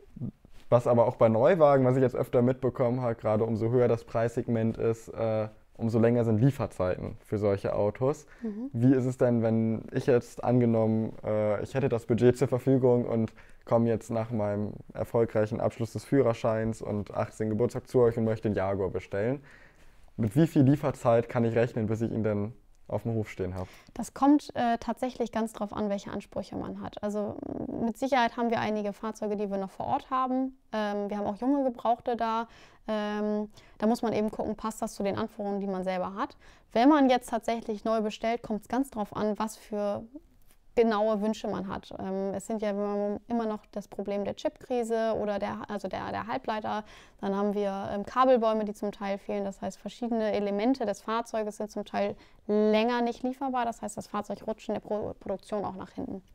was aber auch bei Neuwagen, was ich jetzt öfter mitbekommen habe, gerade umso höher das Preissegment ist, äh, umso länger sind Lieferzeiten für solche Autos. Wie ist es denn, wenn ich jetzt angenommen, äh, ich hätte das Budget zur Verfügung und komme jetzt nach meinem erfolgreichen Abschluss des Führerscheins und achtzehnten Geburtstag zu euch und möchte den Jaguar bestellen. Mit wie viel Lieferzeit kann ich rechnen, bis ich ihn dann auf dem Hof stehen habe? Das kommt äh, tatsächlich ganz drauf an, welche Ansprüche man hat. Also m, mit Sicherheit haben wir einige Fahrzeuge, die wir noch vor Ort haben. Ähm, wir haben auch junge Gebrauchte da. Ähm, da muss man eben gucken, passt das zu den Anforderungen, die man selber hat. Wenn man jetzt tatsächlich neu bestellt, kommt es ganz drauf an, was für genaue Wünsche man hat. Ähm, es sind ja immer noch das Problem der Chipkrise oder der, also der, der Halbleiter. Dann haben wir ähm, Kabelbäume, die zum Teil fehlen. Das heißt, verschiedene Elemente des Fahrzeuges sind zum Teil länger nicht lieferbar. Das heißt, das Fahrzeug rutscht in der Pro Produktion auch nach hinten.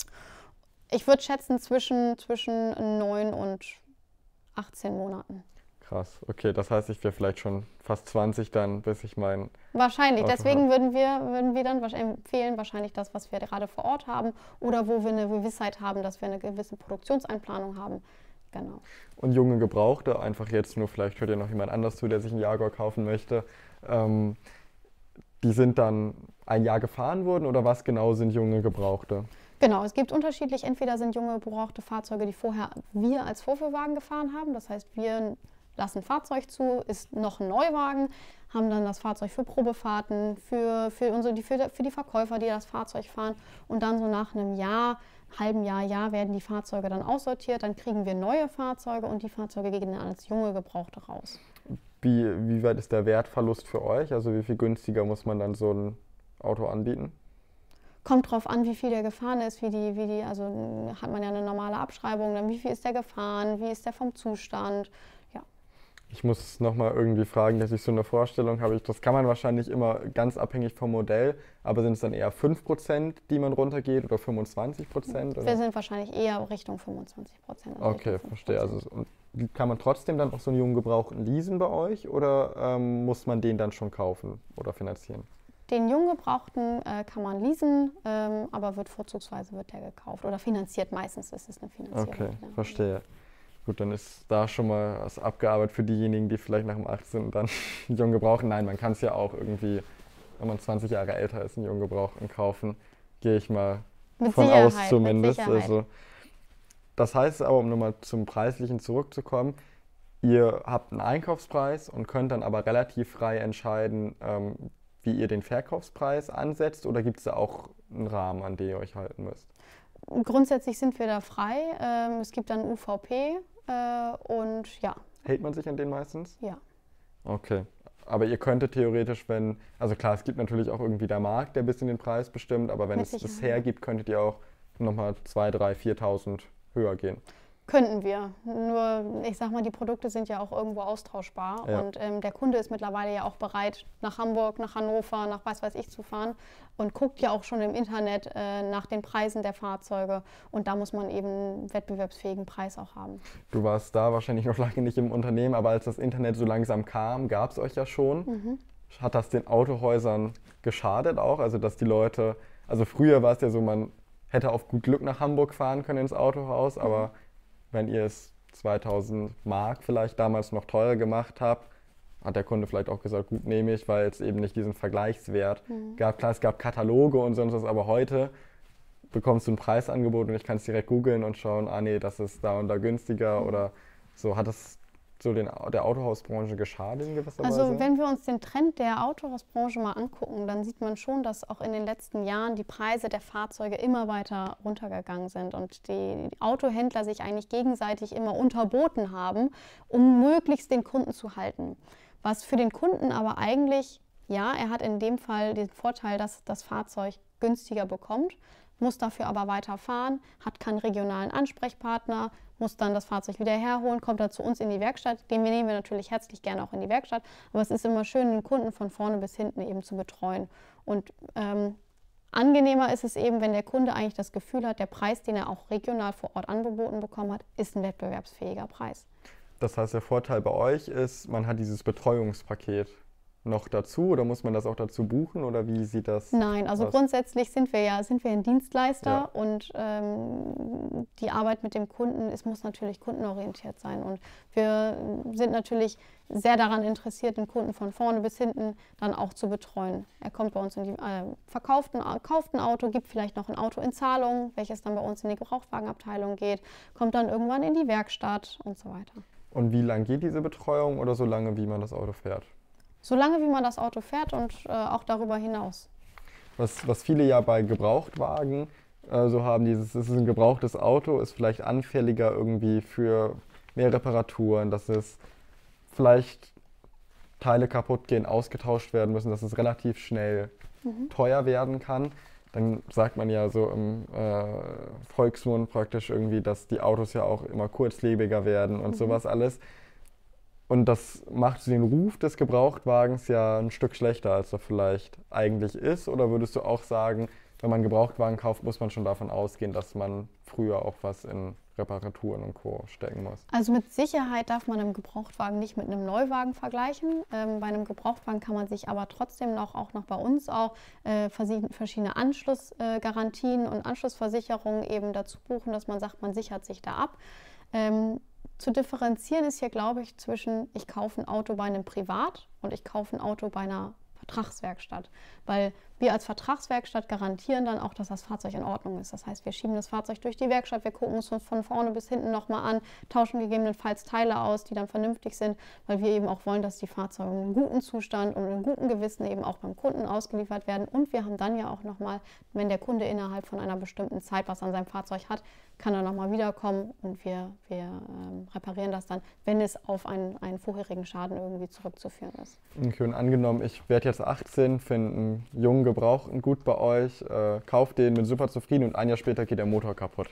Ich würde schätzen zwischen, zwischen neun und achtzehn Monaten. Krass, okay, das heißt, ich wäre vielleicht schon fast zwanzig dann, bis ich mein Wahrscheinlich. Auto Deswegen habe. würden wir, würden wir dann wahrscheinlich empfehlen, wahrscheinlich das, was wir gerade vor Ort haben oder wo wir eine Gewissheit haben, dass wir eine gewisse Produktionseinplanung haben. Genau. Und junge Gebrauchte, einfach jetzt nur, vielleicht hört ja noch jemand anders zu, der sich einen Jaguar kaufen möchte, ähm, die sind dann ein Jahr gefahren worden oder was genau sind junge Gebrauchte? Genau, es gibt unterschiedlich. Entweder sind junge gebrauchte Fahrzeuge, die vorher wir als Vorführwagen gefahren haben. Das heißt, wir lassen Fahrzeug zu, ist noch ein Neuwagen, haben dann das Fahrzeug für Probefahrten, für, für, unsere, die, für, für die Verkäufer, die das Fahrzeug fahren. Und dann so nach einem Jahr, halben Jahr, Jahr werden die Fahrzeuge dann aussortiert. Dann kriegen wir neue Fahrzeuge und die Fahrzeuge gehen dann als junge Gebrauchte raus. Wie, wie weit ist der Wertverlust für euch? Also wie viel günstiger muss man dann so ein Auto anbieten? Kommt drauf an, wie viel der gefahren ist, wie die, wie die, also hat man ja eine normale Abschreibung, dann wie viel ist der gefahren, wie ist der vom Zustand. Ich muss nochmal irgendwie fragen, dass ich so eine Vorstellung habe. Ich, das kann man wahrscheinlich immer ganz abhängig vom Modell, aber sind es dann eher fünf Prozent, die man runtergeht oder fünfundzwanzig Prozent? Wir sind wahrscheinlich eher Richtung fünfundzwanzig Prozent. Okay, verstehe. Also, und kann man trotzdem dann auch so einen jungen Gebrauchten leasen bei euch oder ähm, muss man den dann schon kaufen oder finanzieren? Den jungen Gebrauchten äh, kann man leasen, ähm, aber wird vorzugsweise wird der gekauft oder finanziert. Meistens ist es eine Finanzierung. Okay, ja. verstehe. Gut, dann ist da schon mal was abgearbeitet für diejenigen, die vielleicht nach dem achtzehnten dann einen jungen Gebrauchten. Nein, man kann es ja auch irgendwie, wenn man zwanzig Jahre älter ist, einen jungen Gebrauchten kaufen. Gehe ich mal Mit von Sicherheit, aus mit zumindest. Sicherheit. Also, das heißt aber, um nochmal zum Preislichen zurückzukommen, ihr habt einen Einkaufspreis und könnt dann aber relativ frei entscheiden, ähm, wie ihr den Verkaufspreis ansetzt, oder gibt es da auch einen Rahmen, an den ihr euch halten müsst? Grundsätzlich sind wir da frei. Ähm, es gibt dann U V P äh, und ja, Hält man sich an den meistens? ja. Okay. Aber ihr könntet theoretisch, wenn, also klar, es gibt natürlich auch irgendwie der Markt, der ein bisschen den Preis bestimmt, aber wenn Mit es das Sicherheit. hergibt, könntet ihr auch nochmal zweitausend, dreitausend, viertausend höher gehen. Könnten wir. Nur, ich sag mal, die Produkte sind ja auch irgendwo austauschbar. Ja. Und ähm, der Kunde ist mittlerweile ja auch bereit, nach Hamburg, nach Hannover, nach was weiß ich zu fahren und guckt ja auch schon im Internet äh, nach den Preisen der Fahrzeuge. Und da muss man eben einen wettbewerbsfähigen Preis auch haben. Du warst da wahrscheinlich noch lange nicht im Unternehmen, aber als das Internet so langsam kam, gab es euch ja schon. Mhm. Hat das den Autohäusern geschadet auch? Also dass die Leute, also früher war es ja so, man hätte auf gut Glück nach Hamburg fahren können ins Autohaus, Mhm. aber wenn ihr es zweitausend Mark vielleicht damals noch teurer gemacht habt, hat der Kunde vielleicht auch gesagt, gut, nehme ich, weil es eben nicht diesen Vergleichswert mhm. gab. Klar, es gab Kataloge und sonst was, aber heute bekommst du ein Preisangebot und ich kann es direkt googeln und schauen, ah nee, das ist da und da günstiger mhm. oder so. Hat es so den, der Autohausbranche geschadet in gewisser also, Weise? Also wenn wir uns den Trend der Autohausbranche mal angucken, dann sieht man schon, dass auch in den letzten Jahren die Preise der Fahrzeuge immer weiter runtergegangen sind und die Autohändler sich eigentlich gegenseitig immer unterboten haben, um möglichst den Kunden zu halten. Was für den Kunden aber eigentlich, ja, er hat in dem Fall den Vorteil, dass das Fahrzeug günstiger bekommt, muss dafür aber weiterfahren, hat keinen regionalen Ansprechpartner, muss dann das Fahrzeug wieder herholen, kommt dann zu uns in die Werkstatt. Den nehmen wir natürlich herzlich gerne auch in die Werkstatt. Aber es ist immer schön, den Kunden von vorne bis hinten eben zu betreuen. Und ähm, angenehmer ist es eben, wenn der Kunde eigentlich das Gefühl hat, der Preis, den er auch regional vor Ort angeboten bekommen hat, ist ein wettbewerbsfähiger Preis. Das heißt, der Vorteil bei euch ist, man hat dieses Betreuungspaket noch dazu oder muss man das auch dazu buchen oder wie sieht das Nein, also aus? Grundsätzlich sind wir ja sind wir ein Dienstleister Ja. und ähm, die Arbeit mit dem Kunden, es muss natürlich kundenorientiert sein und wir sind natürlich sehr daran interessiert, den Kunden von vorne bis hinten dann auch zu betreuen. Er kommt bei uns in die äh, verkauft, ein, kauft ein Auto, gibt vielleicht noch ein Auto in Zahlung, welches dann bei uns in die Gebrauchtwagenabteilung geht, kommt dann irgendwann in die Werkstatt und so weiter. Und wie lange geht diese Betreuung oder so lange, wie man das Auto fährt? So lange, wie man das Auto fährt und äh, auch darüber hinaus. Was, was viele ja bei Gebrauchtwagen äh, so haben, dieses, es ist ein gebrauchtes Auto, ist vielleicht anfälliger irgendwie für mehr Reparaturen, dass es vielleicht Teile kaputt gehen, ausgetauscht werden müssen, dass es relativ schnell mhm. teuer werden kann. Dann sagt man ja so im äh, Volksmund praktisch irgendwie, dass die Autos ja auch immer kurzlebiger werden und mhm. sowas alles. Und das macht den Ruf des Gebrauchtwagens ja ein Stück schlechter, als er vielleicht eigentlich ist. Oder würdest du auch sagen, wenn man einen Gebrauchtwagen kauft, muss man schon davon ausgehen, dass man früher auch was in Reparaturen und Co. stecken muss? Also mit Sicherheit darf man einen Gebrauchtwagen nicht mit einem Neuwagen vergleichen. Ähm, bei einem Gebrauchtwagen kann man sich aber trotzdem noch, auch noch bei uns auch, äh, verschiedene Anschlussgarantien äh, und Anschlussversicherungen eben dazu buchen, dass man sagt, man sichert sich da ab. Ähm, Zu differenzieren ist hier, glaube ich, zwischen ich kaufe ein Auto bei einem Privat und ich kaufe ein Auto bei einer Vertragswerkstatt. Weil wir als Vertragswerkstatt garantieren dann auch, dass das Fahrzeug in Ordnung ist. Das heißt, wir schieben das Fahrzeug durch die Werkstatt, wir gucken es uns von vorne bis hinten nochmal an, tauschen gegebenenfalls Teile aus, die dann vernünftig sind, weil wir eben auch wollen, dass die Fahrzeuge in einem guten Zustand und in einem guten Gewissen eben auch beim Kunden ausgeliefert werden. Und wir haben dann ja auch nochmal, wenn der Kunde innerhalb von einer bestimmten Zeit was an seinem Fahrzeug hat, kann er nochmal wiederkommen und wir, wir ähm, reparieren das dann, wenn es auf einen, einen vorherigen Schaden irgendwie zurückzuführen ist. Okay, und angenommen, ich werde jetzt achtzehn, finde einen jungen Gebrauchten gut bei euch, äh, kaufe den, bin super zufrieden und ein Jahr später geht der Motor kaputt.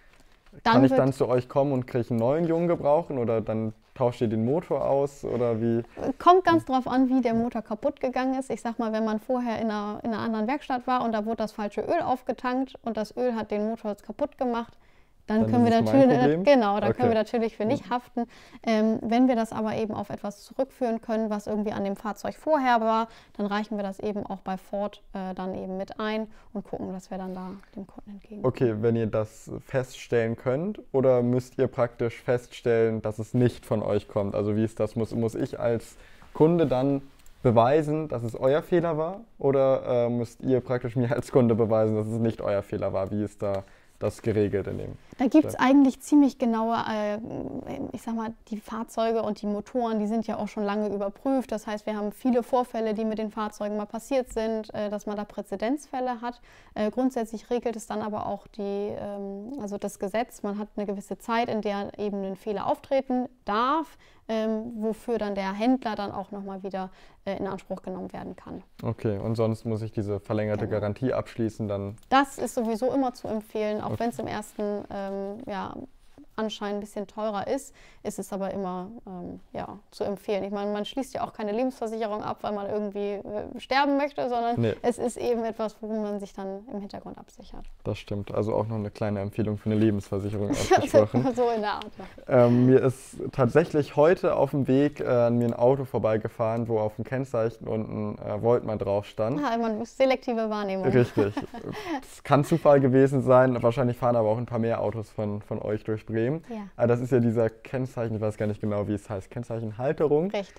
Dann Kann ich dann zu euch kommen und kriege einen neuen Jungen gebrauchen oder dann tauscht ihr den Motor aus oder wie? Kommt ganz drauf an, wie der Motor kaputt gegangen ist. Ich sag mal, wenn man vorher in einer, in einer anderen Werkstatt war und da wurde das falsche Öl aufgetankt und das Öl hat den Motor jetzt kaputt gemacht, Dann, dann können wir natürlich, genau, dann okay. können wir natürlich für nicht haften. Ähm, wenn wir das aber eben auf etwas zurückführen können, was irgendwie an dem Fahrzeug vorher war, dann reichen wir das eben auch bei Ford äh, dann eben mit ein und gucken, dass wir dann da dem Kunden entgegenkommen. Okay, wenn ihr das feststellen könnt, oder müsst ihr praktisch feststellen, dass es nicht von euch kommt? Also wie ist das? Muss, muss ich als Kunde dann beweisen, dass es euer Fehler war? Oder äh, müsst ihr praktisch mir als Kunde beweisen, dass es nicht euer Fehler war? Wie ist da das geregelt in dem? Da gibt es eigentlich ziemlich genaue, äh, ich sag mal, die Fahrzeuge und die Motoren, die sind ja auch schon lange überprüft. Das heißt, wir haben viele Vorfälle, die mit den Fahrzeugen mal passiert sind, äh, dass man da Präzedenzfälle hat. Äh, grundsätzlich regelt es dann aber auch die, ähm, also das Gesetz, man hat eine gewisse Zeit, in der eben ein Fehler auftreten darf, ähm, wofür dann der Händler dann auch nochmal wieder äh, in Anspruch genommen werden kann. Okay, und sonst muss ich diese verlängerte Genau. Garantie abschließen dann? Das ist sowieso immer zu empfehlen, auch okay. wenn es im ersten ähm, ja, Anschein ein bisschen teurer ist, ist es aber immer ähm, ja, zu empfehlen. Ich meine, man schließt ja auch keine Lebensversicherung ab, weil man irgendwie äh, sterben möchte, sondern nee. es ist eben etwas, worum man sich dann im Hintergrund absichert. Das stimmt. Also auch noch eine kleine Empfehlung für eine Lebensversicherung ausgesprochen. So in der Art. Ja. Ähm, mir ist tatsächlich heute auf dem Weg äh, an mir ein Auto vorbeigefahren, wo auf dem Kennzeichen unten äh, Voltmann drauf stand. Ah, man muss selektive Wahrnehmung. Richtig. Es kann Zufall gewesen sein. Wahrscheinlich fahren aber auch ein paar mehr Autos von, von euch durch Bremen. Ja. Aber das ist ja dieser Kennzeichen, ich weiß gar nicht genau, wie es heißt, Kennzeichenhalterung. Richtig.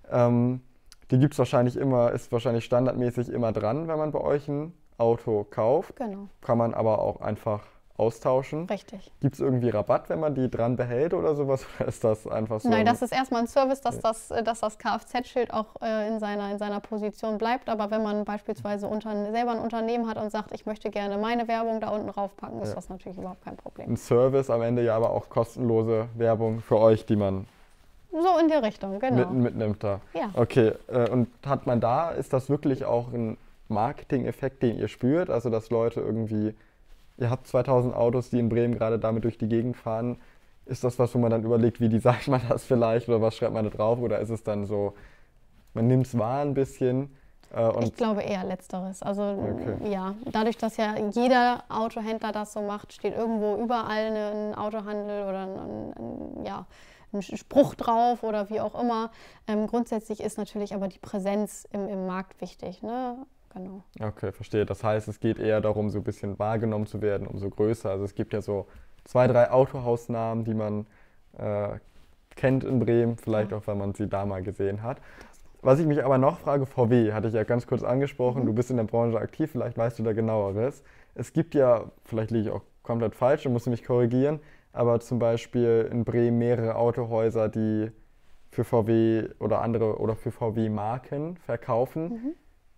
Ähm, die gibt es wahrscheinlich immer, ist wahrscheinlich standardmäßig immer dran, wenn man bei euch ein Auto kauft. Genau. Kann man aber auch einfach austauschen. Richtig. Gibt es irgendwie Rabatt, wenn man die dran behält oder sowas? Oder ist das einfach so? Nein, ein- das ist erstmal ein Service, dass das, äh, dass das Kfz-Schild auch äh, in, seiner, in seiner Position bleibt. Aber wenn man beispielsweise unter, selber ein Unternehmen hat und sagt, ich möchte gerne meine Werbung da unten draufpacken, ist Ja. das natürlich überhaupt kein Problem. Ein Service, am Ende ja aber auch kostenlose Werbung für euch, die man So in die Richtung, genau. mit, mitnimmt da. Ja. Okay, äh, und hat man da, ist das wirklich auch ein Marketing-Effekt, den ihr spürt? Also, dass Leute irgendwie, ihr habt zweitausend Autos, die in Bremen gerade damit durch die Gegend fahren. Ist das was, wo man dann überlegt, wie designt man das vielleicht oder was schreibt man da drauf? Oder ist es dann so, man nimmt es wahr ein bisschen? Äh, und Ich glaube eher Letzteres. Also Okay. ja, dadurch, dass ja jeder Autohändler das so macht, steht irgendwo überall ein Autohandel oder ein, ein, ein, ja, ein Spruch drauf oder wie auch immer. Ähm, grundsätzlich ist natürlich aber die Präsenz im, im Markt wichtig. Ne? Genau. Okay, verstehe. Das heißt, es geht eher darum, so ein bisschen wahrgenommen zu werden, umso größer. Also es gibt ja so zwei, drei Autohausnamen, die man äh, kennt in Bremen, vielleicht Ja. auch, weil man sie da mal gesehen hat. Was ich mich aber noch frage, V W, hatte ich ja ganz kurz angesprochen, Mhm. du bist in der Branche aktiv, vielleicht weißt du da genaueres. Es gibt ja, vielleicht liege ich auch komplett falsch, du musst mich korrigieren, aber zum Beispiel in Bremen mehrere Autohäuser, die für V W oder andere oder für V W-Marken verkaufen. Mhm.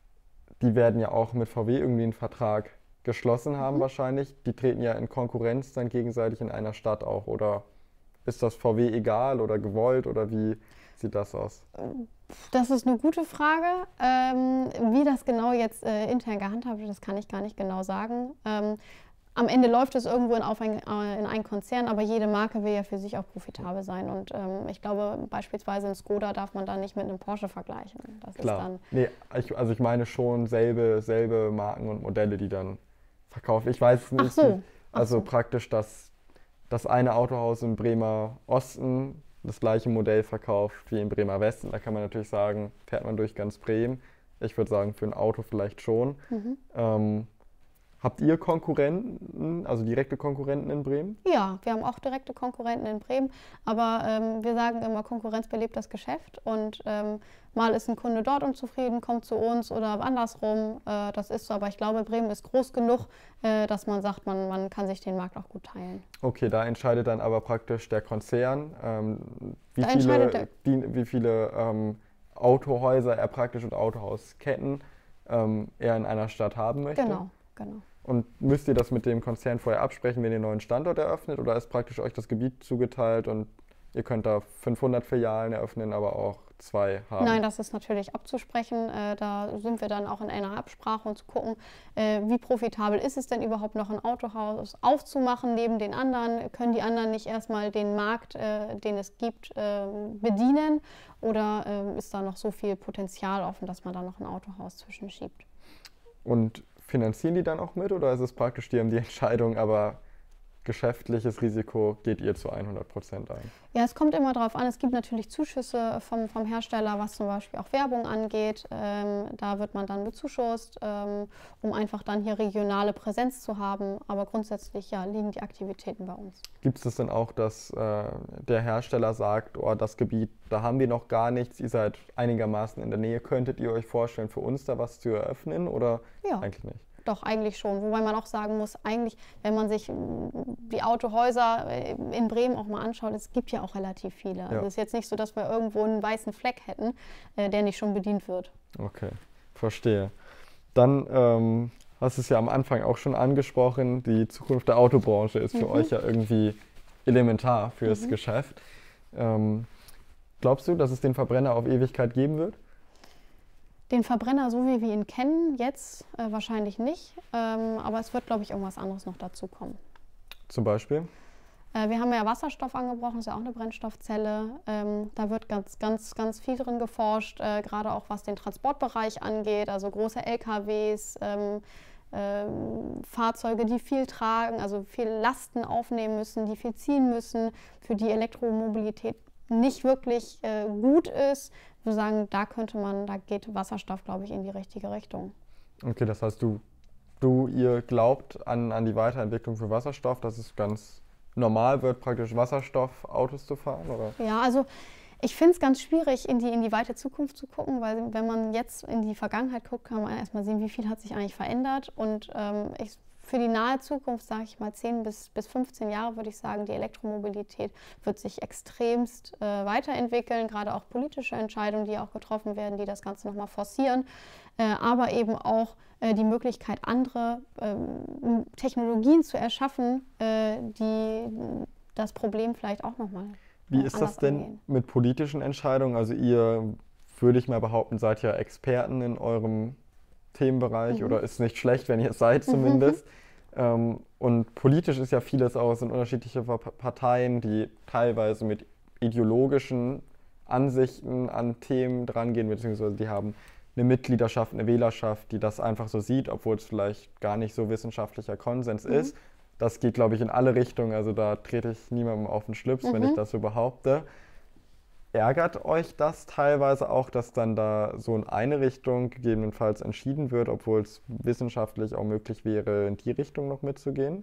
Die werden ja auch mit V W irgendwie einen Vertrag geschlossen haben Mhm. wahrscheinlich. Die treten ja in Konkurrenz dann gegenseitig in einer Stadt auch. Oder ist das V W egal oder gewollt oder wie sieht das aus? Das ist eine gute Frage. Ähm, wie das genau jetzt äh, intern gehandhabt wird, das kann ich gar nicht genau sagen. Ähm, am Ende läuft es irgendwo in, auf ein, äh, in einen Konzern, aber jede Marke will ja für sich auch profitabel sein. Und ähm, ich glaube, beispielsweise in Skoda darf man da nicht mit einem Porsche vergleichen. Das ist Klar. dann Nee, ich, also ich meine schon selbe, selbe Marken und Modelle, die dann verkaufen. Ich weiß nicht, Ach so, wie- ach also so. praktisch, dass das eine Autohaus im Bremer Osten das gleiche Modell verkauft wie im Bremer Westen. Da kann man natürlich sagen, fährt man durch ganz Bremen. Ich würde sagen, für ein Auto vielleicht schon. Mhm. Ähm, habt ihr Konkurrenten, also direkte Konkurrenten in Bremen? Ja, wir haben auch direkte Konkurrenten in Bremen, aber ähm, wir sagen immer, Konkurrenz belebt das Geschäft und ähm, mal ist ein Kunde dort unzufrieden, kommt zu uns oder andersrum, äh, das ist so, aber ich glaube, Bremen ist groß genug, äh, dass man sagt, man, man kann sich den Markt auch gut teilen. Okay, da entscheidet dann aber praktisch der Konzern, ähm, wie Da viele, entscheidet der- die, wie viele ähm, Autohäuser er praktisch und Autohausketten ähm, er in einer Stadt haben möchte. Genau, genau. Und müsst ihr das mit dem Konzern vorher absprechen, wenn ihr einen neuen Standort eröffnet? Oder ist praktisch euch das Gebiet zugeteilt und ihr könnt da fünfhundert Filialen eröffnen, aber auch zwei haben? Nein, das ist natürlich abzusprechen. Äh, da sind wir dann auch in einer Absprache und zu gucken, äh, wie profitabel ist es denn überhaupt noch ein Autohaus aufzumachen neben den anderen? Können die anderen nicht erstmal den Markt, äh, den es gibt, äh, bedienen? Oder äh, ist da noch so viel Potenzial offen, dass man da noch ein Autohaus zwischenschiebt? Und finanzieren die dann auch mit oder ist es praktisch, die haben die Entscheidung, aber geschäftliches Risiko geht ihr zu hundert Prozent ein? Ja, es kommt immer darauf an. Es gibt natürlich Zuschüsse vom, vom Hersteller, was zum Beispiel auch Werbung angeht. Ähm, da wird man dann bezuschusst, ähm, um einfach dann hier regionale Präsenz zu haben. Aber grundsätzlich ja, liegen die Aktivitäten bei uns. Gibt es das dann auch, dass äh, der Hersteller sagt, oh, das Gebiet, da haben wir noch gar nichts, ihr seid einigermaßen in der Nähe, könntet ihr euch vorstellen, für uns da was zu eröffnen oder Ja. eigentlich nicht? Doch, eigentlich schon. Wobei man auch sagen muss, eigentlich, wenn man sich die Autohäuser in Bremen auch mal anschaut, es gibt ja auch relativ viele. Also Ja. es ist jetzt nicht so, dass wir irgendwo einen weißen Fleck hätten, äh, der nicht schon bedient wird. Okay, verstehe. Dann ähm, hast du es ja am Anfang auch schon angesprochen, die Zukunft der Autobranche ist für Mhm. euch ja irgendwie elementar fürs Mhm. Geschäft. Ähm, glaubst du, dass es den Verbrenner auf Ewigkeit geben wird? Den Verbrenner, so wie wir ihn kennen, jetzt äh, wahrscheinlich nicht. Ähm, aber es wird, glaube ich, irgendwas anderes noch dazu kommen. Zum Beispiel? Äh, wir haben ja Wasserstoff angebrochen, ist ja auch eine Brennstoffzelle. Ähm, da wird ganz, ganz, ganz viel drin geforscht, äh, gerade auch was den Transportbereich angeht, also große L K Ws, ähm, ähm, Fahrzeuge, die viel tragen, also viel Lasten aufnehmen müssen, die viel ziehen müssen, für die Elektromobilität nicht wirklich äh, gut ist. Wir sagen, da könnte man, da geht Wasserstoff, glaube ich, in die richtige Richtung. Okay, das heißt, du, du ihr glaubt an, an die Weiterentwicklung für Wasserstoff, dass es ganz normal wird, praktisch Wasserstoffautos zu fahren, oder? Ja, also Ich finde es ganz schwierig, in die, in die weite Zukunft zu gucken, weil wenn man jetzt in die Vergangenheit guckt, kann man erstmal sehen, wie viel hat sich eigentlich verändert. Und ähm, ich, für die nahe Zukunft, sage ich mal zehn bis fünfzehn Jahre, würde ich sagen, die Elektromobilität wird sich extremst äh, weiterentwickeln, gerade auch politische Entscheidungen, die auch getroffen werden, die das Ganze nochmal forcieren, äh, aber eben auch äh, die Möglichkeit, andere ähm, Technologien zu erschaffen, äh, die das Problem vielleicht auch nochmal Wie ist das denn angehen. mit politischen Entscheidungen? Also ihr, würde ich mal behaupten, seid ja Experten in eurem Themenbereich mhm. oder ist nicht schlecht, wenn ihr es seid zumindest. Mhm. Ähm, und politisch ist ja vieles auch, es sind unterschiedliche Parteien, die teilweise mit ideologischen Ansichten an Themen drangehen, beziehungsweise die haben eine Mitgliedschaft, eine Wählerschaft, die das einfach so sieht, obwohl es vielleicht gar nicht so wissenschaftlicher Konsens mhm. ist. Das geht, glaube ich, in alle Richtungen, also da trete ich niemandem auf den Schlips, mhm. wenn ich das so behaupte. Ärgert euch das teilweise auch, dass dann da so in eine Richtung gegebenenfalls entschieden wird, obwohl es wissenschaftlich auch möglich wäre, in die Richtung noch mitzugehen?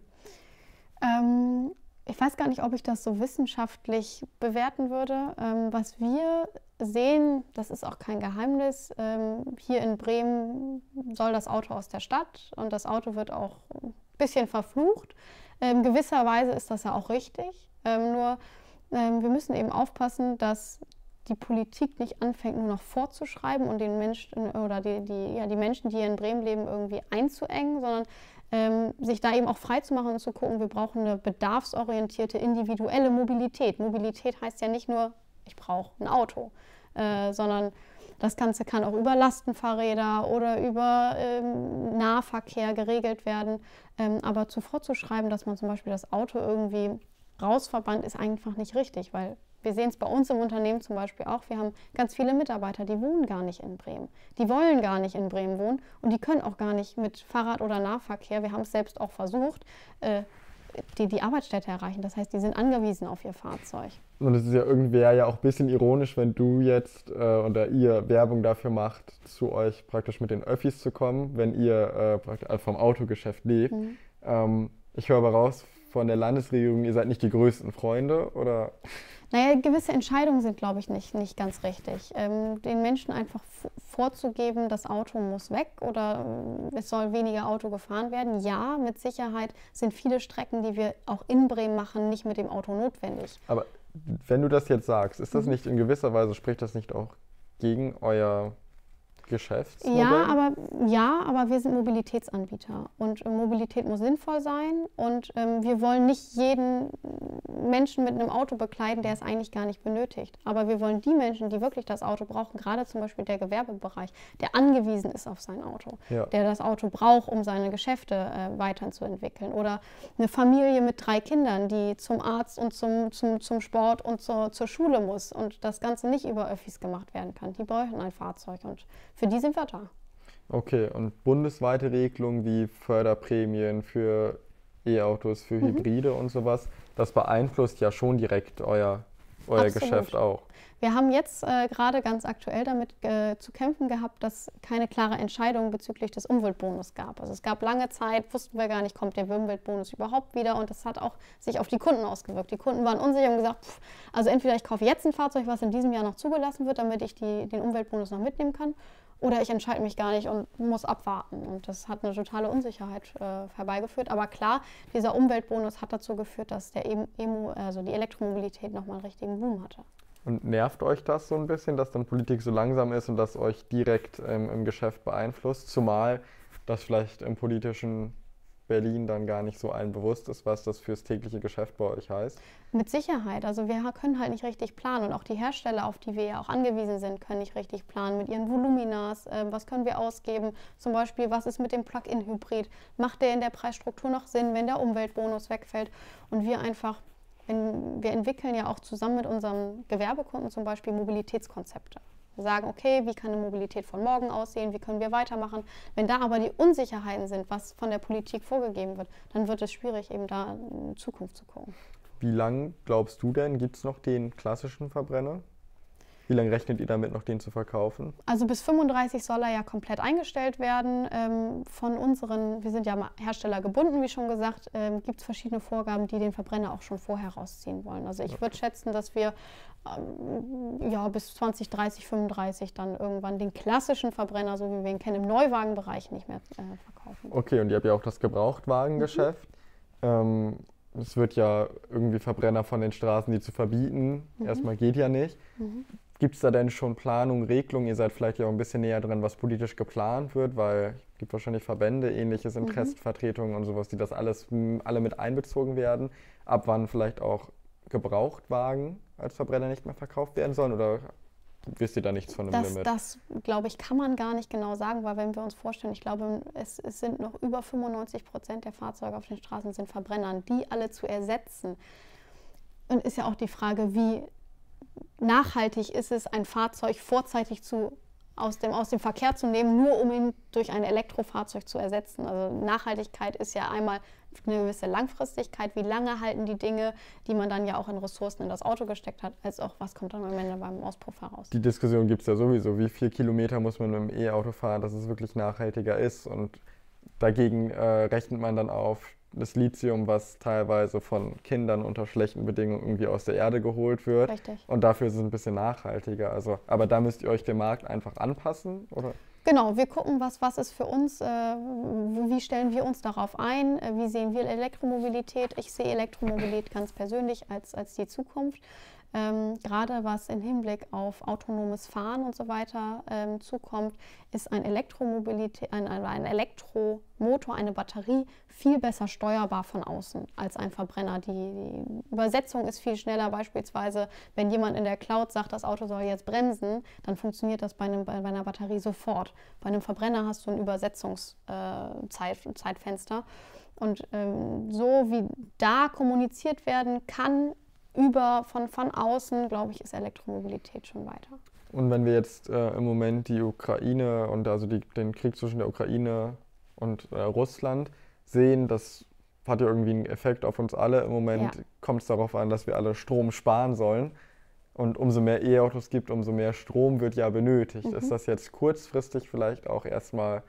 Ähm, ich weiß gar nicht, ob ich das so wissenschaftlich bewerten würde. Ähm, was wir sehen, das ist auch kein Geheimnis, ähm, hier in Bremen soll das Auto aus der Stadt und das Auto wird auch ein bisschen verflucht. Ähm, gewisserweise ist das ja auch richtig, ähm, nur ähm, wir müssen eben aufpassen, dass die Politik nicht anfängt, nur noch vorzuschreiben und den Menschen oder die, die, ja, die Menschen, die hier in Bremen leben, irgendwie einzuengen, sondern ähm, sich da eben auch frei zu machen und zu gucken, wir brauchen eine bedarfsorientierte, individuelle Mobilität. Mobilität heißt ja nicht nur, ich brauche ein Auto, äh, sondern das Ganze kann auch über Lastenfahrräder oder über ähm, Nahverkehr geregelt werden. Ähm, aber zuvor zu schreiben, dass man zum Beispiel das Auto irgendwie rausverbannt, ist einfach nicht richtig, weil wir sehen es bei uns im Unternehmen zum Beispiel auch, wir haben ganz viele Mitarbeiter, die wohnen gar nicht in Bremen. Die wollen gar nicht in Bremen wohnen und die können auch gar nicht mit Fahrrad oder Nahverkehr, wir haben es selbst auch versucht, äh, die die Arbeitsstätte erreichen. Das heißt, die sind angewiesen auf ihr Fahrzeug. Und es ist ja irgendwer ja auch ein bisschen ironisch, wenn du jetzt äh, oder ihr Werbung dafür macht, zu euch praktisch mit den Öffis zu kommen, wenn ihr äh, praktisch vom Autogeschäft lebt. Mhm. Ähm, ich höre aber raus von der Landesregierung, ihr seid nicht die größten Freunde, oder? Naja, gewisse Entscheidungen sind, glaube ich, nicht, nicht ganz richtig. Ähm, den Menschen einfach vorzugeben, das Auto muss weg oder äh, es soll weniger Auto gefahren werden. Ja, mit Sicherheit sind viele Strecken, die wir auch in Bremen machen, nicht mit dem Auto notwendig. Aber wenn du das jetzt sagst, ist das mhm. nicht in gewisser Weise, spricht das nicht auch gegen euer Geschäftsmodell? Ja, aber, ja, aber wir sind Mobilitätsanbieter und äh, Mobilität muss sinnvoll sein und ähm, wir wollen nicht jeden Menschen mit einem Auto bekleiden, der es eigentlich gar nicht benötigt. Aber wir wollen die Menschen, die wirklich das Auto brauchen, gerade zum Beispiel der Gewerbebereich, der angewiesen ist auf sein Auto, ja. der das Auto braucht, um seine Geschäfte äh, weiterzuentwickeln. Oder eine Familie mit drei Kindern, die zum Arzt und zum, zum, zum Sport und zur, zur Schule muss und das Ganze nicht über Öffis gemacht werden kann. Die brauchen ein Fahrzeug und für die sind wir da. Okay, und bundesweite Regelungen wie Förderprämien für E-Autos, für Hybride mhm. und sowas, das beeinflusst ja schon direkt euer, euer Geschäft auch. Wir haben jetzt äh, gerade ganz aktuell damit äh, zu kämpfen gehabt, dass keine klare Entscheidung bezüglich des Umweltbonus gab. Also es gab lange Zeit, wussten wir gar nicht, kommt der Umweltbonus überhaupt wieder, und das hat auch sich auf die Kunden ausgewirkt. Die Kunden waren unsicher und gesagt, pff, also entweder ich kaufe jetzt ein Fahrzeug, was in diesem Jahr noch zugelassen wird, damit ich die, den Umweltbonus noch mitnehmen kann, oder ich entscheide mich gar nicht und muss abwarten. Und das hat eine totale Unsicherheit äh, herbeigeführt. Aber klar, dieser Umweltbonus hat dazu geführt, dass der e Emo, also die Elektromobilität nochmal einen richtigen Boom hatte. Und nervt euch das so ein bisschen, dass dann Politik so langsam ist und das euch direkt ähm, im Geschäft beeinflusst? Zumal das vielleicht im politischen Berlin dann gar nicht so allen bewusst ist, was das fürs tägliche Geschäft bei euch heißt? Mit Sicherheit. Also wir können halt nicht richtig planen und auch die Hersteller, auf die wir ja auch angewiesen sind, können nicht richtig planen mit ihren Voluminas. Äh, was können wir ausgeben? Zum Beispiel, was ist mit dem Plug-in-Hybrid? Macht der in der Preisstruktur noch Sinn, wenn der Umweltbonus wegfällt? Und wir einfach, wenn, wir entwickeln ja auch zusammen mit unseren Gewerbekunden zum Beispiel Mobilitätskonzepte. Wir sagen, okay, wie kann eine Mobilität von morgen aussehen, wie können wir weitermachen. Wenn da aber die Unsicherheiten sind, was von der Politik vorgegeben wird, dann wird es schwierig, eben da in Zukunft zu gucken. Wie lange, glaubst du denn, gibt es noch den klassischen Verbrenner? Wie lange rechnet ihr damit noch, den zu verkaufen? Also bis fünfunddreißig soll er ja komplett eingestellt werden. Ähm, von unseren, wir sind ja Hersteller gebunden, wie schon gesagt, ähm, gibt es verschiedene Vorgaben, die den Verbrenner auch schon vorher rausziehen wollen. Also ich okay. würde schätzen, dass wir ähm, ja, bis zwanzig dreißig, fünfunddreißig dann irgendwann den klassischen Verbrenner, so wie wir ihn kennen, im Neuwagenbereich nicht mehr äh, verkaufen. Okay, und ihr habt ja auch das Gebrauchtwagengeschäft. Mhm. Ähm, es wird ja irgendwie Verbrenner von den Straßen, die zu verbieten. Mhm. Erstmal geht ja nicht. Mhm. Gibt es da denn schon Planung, Regelungen? Ihr seid vielleicht ja auch ein bisschen näher dran, was politisch geplant wird, weil es gibt wahrscheinlich Verbände, ähnliches, Interessenvertretungen und sowas, die das alles alle mit einbezogen werden. Ab wann vielleicht auch Gebrauchtwagen als Verbrenner nicht mehr verkauft werden sollen? Oder wisst ihr da nichts von dem das, Limit? Das, glaube ich, kann man gar nicht genau sagen, weil wenn wir uns vorstellen, ich glaube, es, es sind noch über fünfundneunzig Prozent der Fahrzeuge auf den Straßen sind Verbrennern, die alle zu ersetzen. Und ist ja auch die Frage, wie nachhaltig ist es, ein Fahrzeug vorzeitig zu, aus, dem, aus dem Verkehr zu nehmen, nur um ihn durch ein Elektrofahrzeug zu ersetzen. Also Nachhaltigkeit ist ja einmal eine gewisse Langfristigkeit, wie lange halten die Dinge, die man dann ja auch in Ressourcen in das Auto gesteckt hat, als auch was kommt dann am Ende beim Auspuff heraus. Die Diskussion gibt es ja sowieso, wie viel Kilometer muss man mit dem E-Auto fahren, dass es wirklich nachhaltiger ist, und dagegen äh, rechnet man dann auf das Lithium, was teilweise von Kindern unter schlechten Bedingungen irgendwie aus der Erde geholt wird. Richtig. Und dafür ist es ein bisschen nachhaltiger. Also, aber da müsst ihr euch dem Markt einfach anpassen, oder? Genau, wir gucken, was, was ist für uns, äh, wie stellen wir uns darauf ein, äh, wie sehen wir Elektromobilität. Ich sehe Elektromobilität ganz persönlich als, als die Zukunft. Ähm, gerade was im Hinblick auf autonomes Fahren und so weiter ähm, zukommt, ist ein, Elektromobilität, ein, ein Elektromotor, eine Batterie viel besser steuerbar von außen als ein Verbrenner. Die, die Übersetzung ist viel schneller. Beispielsweise, wenn jemand in der Cloud sagt, das Auto soll jetzt bremsen, dann funktioniert das bei, einem, bei einer Batterie sofort. Bei einem Verbrenner hast du ein Übersetzungszeitfenster. Äh, und ähm, so wie da kommuniziert werden kann, über von, von außen, glaube ich, ist Elektromobilität schon weiter. Und wenn wir jetzt äh, im Moment die Ukraine und also die, den Krieg zwischen der Ukraine und äh, Russland sehen, das hat ja irgendwie einen Effekt auf uns alle. Im Moment ja. kommt es darauf an, dass wir alle Strom sparen sollen. Und umso mehr E-Autos gibt, umso mehr Strom wird ja benötigt. Mhm. Ist das jetzt kurzfristig vielleicht auch erstmal,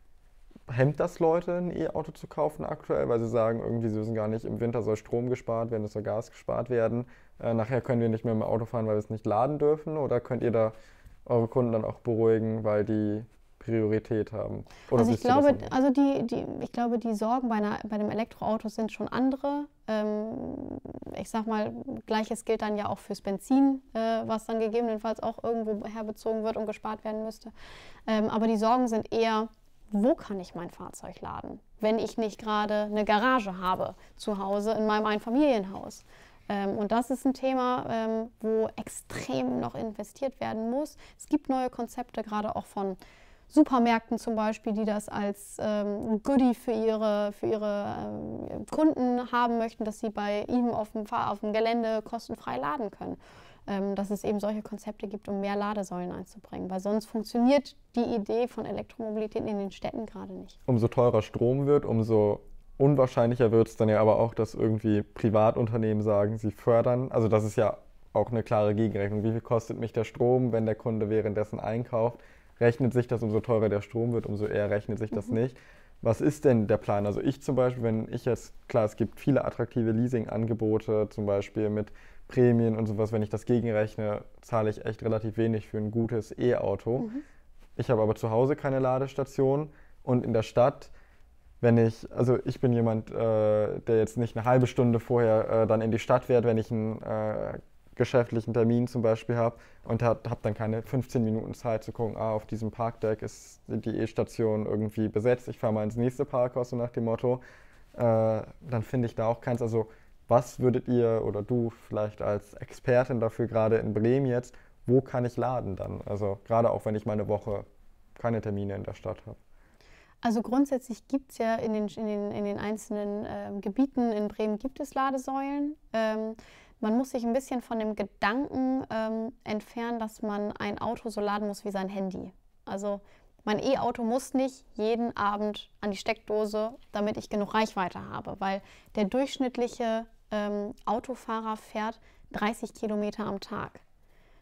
hemmt das Leute, ein E-Auto zu kaufen aktuell, weil sie sagen, irgendwie, sie wissen gar nicht, im Winter soll Strom gespart werden, es soll Gas gespart werden. Äh, nachher können wir nicht mehr mit dem Auto fahren, weil wir es nicht laden dürfen. Oder könnt ihr da eure Kunden dann auch beruhigen, weil die Priorität haben? Oder also ich glaube, also die, die, ich glaube, die Sorgen bei, einer, bei dem Elektroauto sind schon andere. Ähm, ich sag mal, Gleiches gilt dann ja auch fürs Benzin, äh, was dann gegebenenfalls auch irgendwo herbezogen wird und gespart werden müsste. Ähm, aber die Sorgen sind eher, wo kann ich mein Fahrzeug laden, wenn ich nicht gerade eine Garage habe zu Hause in meinem Einfamilienhaus. Ähm, und das ist ein Thema, ähm, wo extrem noch investiert werden muss. Es gibt neue Konzepte, gerade auch von Supermärkten zum Beispiel, die das als ähm, Goodie für ihre, für ihre ähm, Kunden haben möchten, dass sie bei ihnen auf dem, auf dem Gelände kostenfrei laden können. Ähm, dass es eben solche Konzepte gibt, um mehr Ladesäulen einzubringen, weil sonst funktioniert die Idee von Elektromobilität in den Städten gerade nicht. Umso teurer Strom wird, umso unwahrscheinlicher wird es dann ja aber auch, dass irgendwie Privatunternehmen sagen, sie fördern. Also das ist ja auch eine klare Gegenrechnung. Wie viel kostet mich der Strom, wenn der Kunde währenddessen einkauft? Rechnet sich das, umso teurer der Strom wird, umso eher rechnet sich das mhm. nicht. Was ist denn der Plan? Also ich zum Beispiel, wenn ich jetzt, klar, es gibt viele attraktive Leasing-Angebote, zum Beispiel mit Prämien und sowas, wenn ich das gegenrechne, zahle ich echt relativ wenig für ein gutes E-Auto. Mhm. Ich habe aber zu Hause keine Ladestation und in der Stadt, wenn ich, also ich bin jemand, äh, der jetzt nicht eine halbe Stunde vorher äh, dann in die Stadt fährt, wenn ich einen äh, geschäftlichen Termin zum Beispiel habe und habe hab dann keine fünfzehn Minuten Zeit zu gucken, ah, auf diesem Parkdeck ist die E-Station irgendwie besetzt, ich fahre mal ins nächste Parkhaus, so nach dem Motto, äh, dann finde ich da auch keins. Also was würdet ihr oder du vielleicht als Expertin dafür gerade in Bremen jetzt, wo kann ich laden dann? Also gerade auch, wenn ich mal eine Woche keine Termine in der Stadt habe. Also grundsätzlich gibt es ja in den, in den, in den einzelnen äh, Gebieten in Bremen gibt es Ladesäulen. Ähm, man muss sich ein bisschen von dem Gedanken ähm, entfernen, dass man ein Auto so laden muss wie sein Handy. Also mein E-Auto muss nicht jeden Abend an die Steckdose, damit ich genug Reichweite habe, weil der durchschnittliche ähm, Autofahrer fährt dreißig Kilometer am Tag.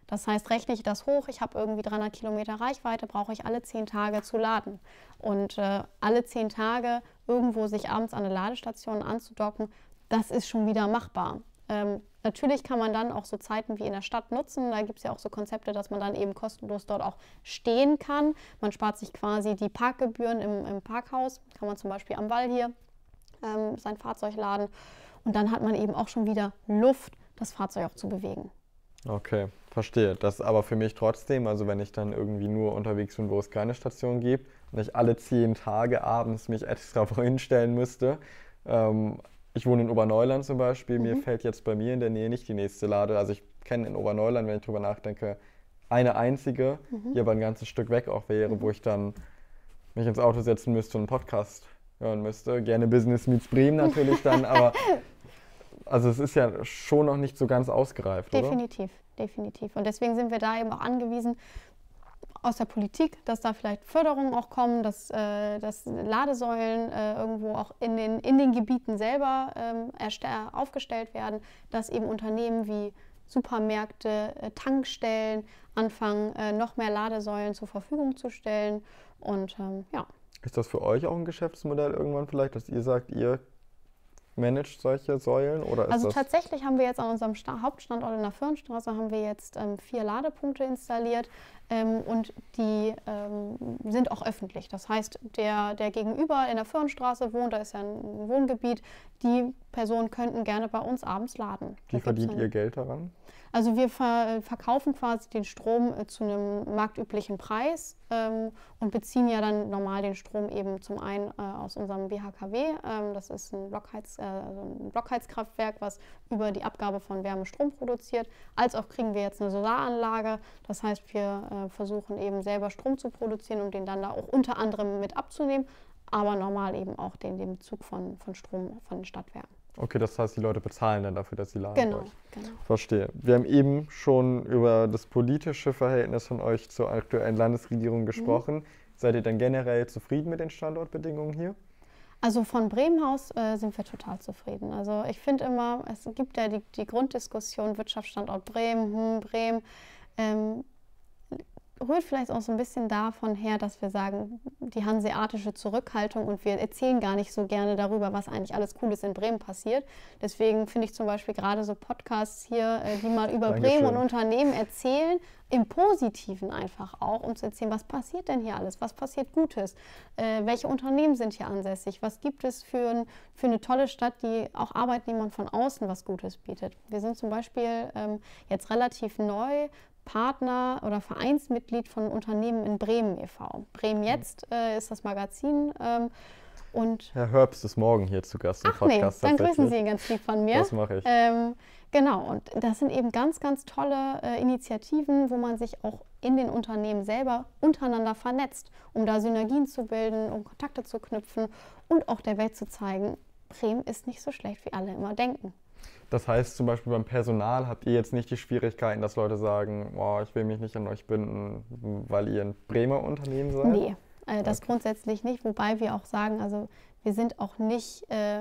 Das heißt, rechne ich das hoch, ich habe irgendwie dreihundert Kilometer Reichweite, brauche ich alle zehn Tage zu laden. Und äh, alle zehn Tage irgendwo sich abends an eine Ladestation anzudocken, das ist schon wieder machbar. Ähm, natürlich kann man dann auch so Zeiten wie in der Stadt nutzen. Da gibt es ja auch so Konzepte, dass man dann eben kostenlos dort auch stehen kann. Man spart sich quasi die Parkgebühren im, im Parkhaus. Kann man zum Beispiel am Wall hier ähm, sein Fahrzeug laden. Und dann hat man eben auch schon wieder Luft, das Fahrzeug auch zu bewegen. Okay, verstehe. Das ist aber für mich trotzdem, also wenn ich dann irgendwie nur unterwegs bin, wo es keine Station gibt und ich alle zehn Tage abends mich extra wohin stellen müsste. Ähm, ich wohne in Oberneuland zum Beispiel, mhm. mir fällt jetzt bei mir in der Nähe nicht die nächste Lade. Also ich kenne in Oberneuland, wenn ich drüber nachdenke, eine einzige, mhm. die aber ein ganzes Stück weg auch wäre, mhm. wo ich dann mich ins Auto setzen müsste und einen Podcast hören müsste. Gerne Business meets Bremen natürlich dann, aber also es ist ja schon noch nicht so ganz ausgereift, definitiv, oder? Definitiv. Und deswegen sind wir da eben auch angewiesen aus der Politik, dass da vielleicht Förderungen auch kommen, dass, äh, dass Ladesäulen äh, irgendwo auch in den, in den Gebieten selber ähm, aufgestellt werden, dass eben Unternehmen wie Supermärkte, äh, Tankstellen anfangen, äh, noch mehr Ladesäulen zur Verfügung zu stellen. Und ähm, ja. Ist das für euch auch ein Geschäftsmodell irgendwann vielleicht, dass ihr sagt, ihr managt solche Säulen? Oder ist also das tatsächlich haben wir jetzt an unserem Sta- Hauptstandort in der Firnstraße haben wir jetzt ähm, vier Ladepunkte installiert ähm, und die ähm, sind auch öffentlich. Das heißt, der, der gegenüber in der Firnstraße wohnt, da ist ja ein Wohngebiet, die Personen könnten gerne bei uns abends laden. Wie verdient ihr Geld daran? Also wir ver verkaufen quasi den Strom äh, zu einem marktüblichen Preis ähm, und beziehen ja dann normal den Strom eben zum einen äh, aus unserem B H K W. Ähm, das ist ein, Blockheiz, äh, also ein Blockheizkraftwerk, was über die Abgabe von Wärme Strom produziert. Als auch kriegen wir jetzt eine Solaranlage. Das heißt, wir äh, versuchen eben selber Strom zu produzieren und den dann da auch unter anderem mit abzunehmen, aber normal eben auch den, den Bezug von, von Strom von den Stadtwerken. Okay, das heißt, die Leute bezahlen dann dafür, dass sie laden. Genau, euch. genau. Verstehe. Wir haben eben schon über das politische Verhältnis von euch zur aktuellen Landesregierung gesprochen. Mhm. Seid ihr denn generell zufrieden mit den Standortbedingungen hier? Also von Bremen aus äh, sind wir total zufrieden. Also ich finde immer, es gibt ja die, die Grunddiskussion Wirtschaftsstandort Bremen, hm, Bremen. Ähm, rührt vielleicht auch so ein bisschen davon her, dass wir sagen, die hanseatische Zurückhaltung und wir erzählen gar nicht so gerne darüber, was eigentlich alles Cooles in Bremen passiert. Deswegen finde ich zum Beispiel gerade so Podcasts hier, die mal über Dankeschön. Bremen und Unternehmen erzählen, im Positiven einfach auch, um zu erzählen, was passiert denn hier alles, was passiert Gutes, äh, welche Unternehmen sind hier ansässig, was gibt es für, ein, für eine tolle Stadt, die auch Arbeitnehmern von außen was Gutes bietet. Wir sind zum Beispiel ähm, jetzt relativ neu Partner oder Vereinsmitglied von Unternehmen in Bremen e V Bremen jetzt äh, ist das Magazin. Ähm, und Herr Herbst ist morgen hier zu Gast im Ach Podcast. Nee, dann grüßen Sie ihn ganz lieb von mir. Das mache ich. Ähm, genau, und das sind eben ganz, ganz tolle äh, Initiativen, wo man sich auch in den Unternehmen selber untereinander vernetzt, um da Synergien zu bilden, um Kontakte zu knüpfen und auch der Welt zu zeigen, Bremen ist nicht so schlecht, wie alle immer denken. Das heißt zum Beispiel beim Personal habt ihr jetzt nicht die Schwierigkeiten, dass Leute sagen, oh, ich will mich nicht an euch binden, weil ihr ein Bremer Unternehmen seid? Nee, äh, das Okay. grundsätzlich nicht, wobei wir auch sagen, also wir sind auch nicht, äh,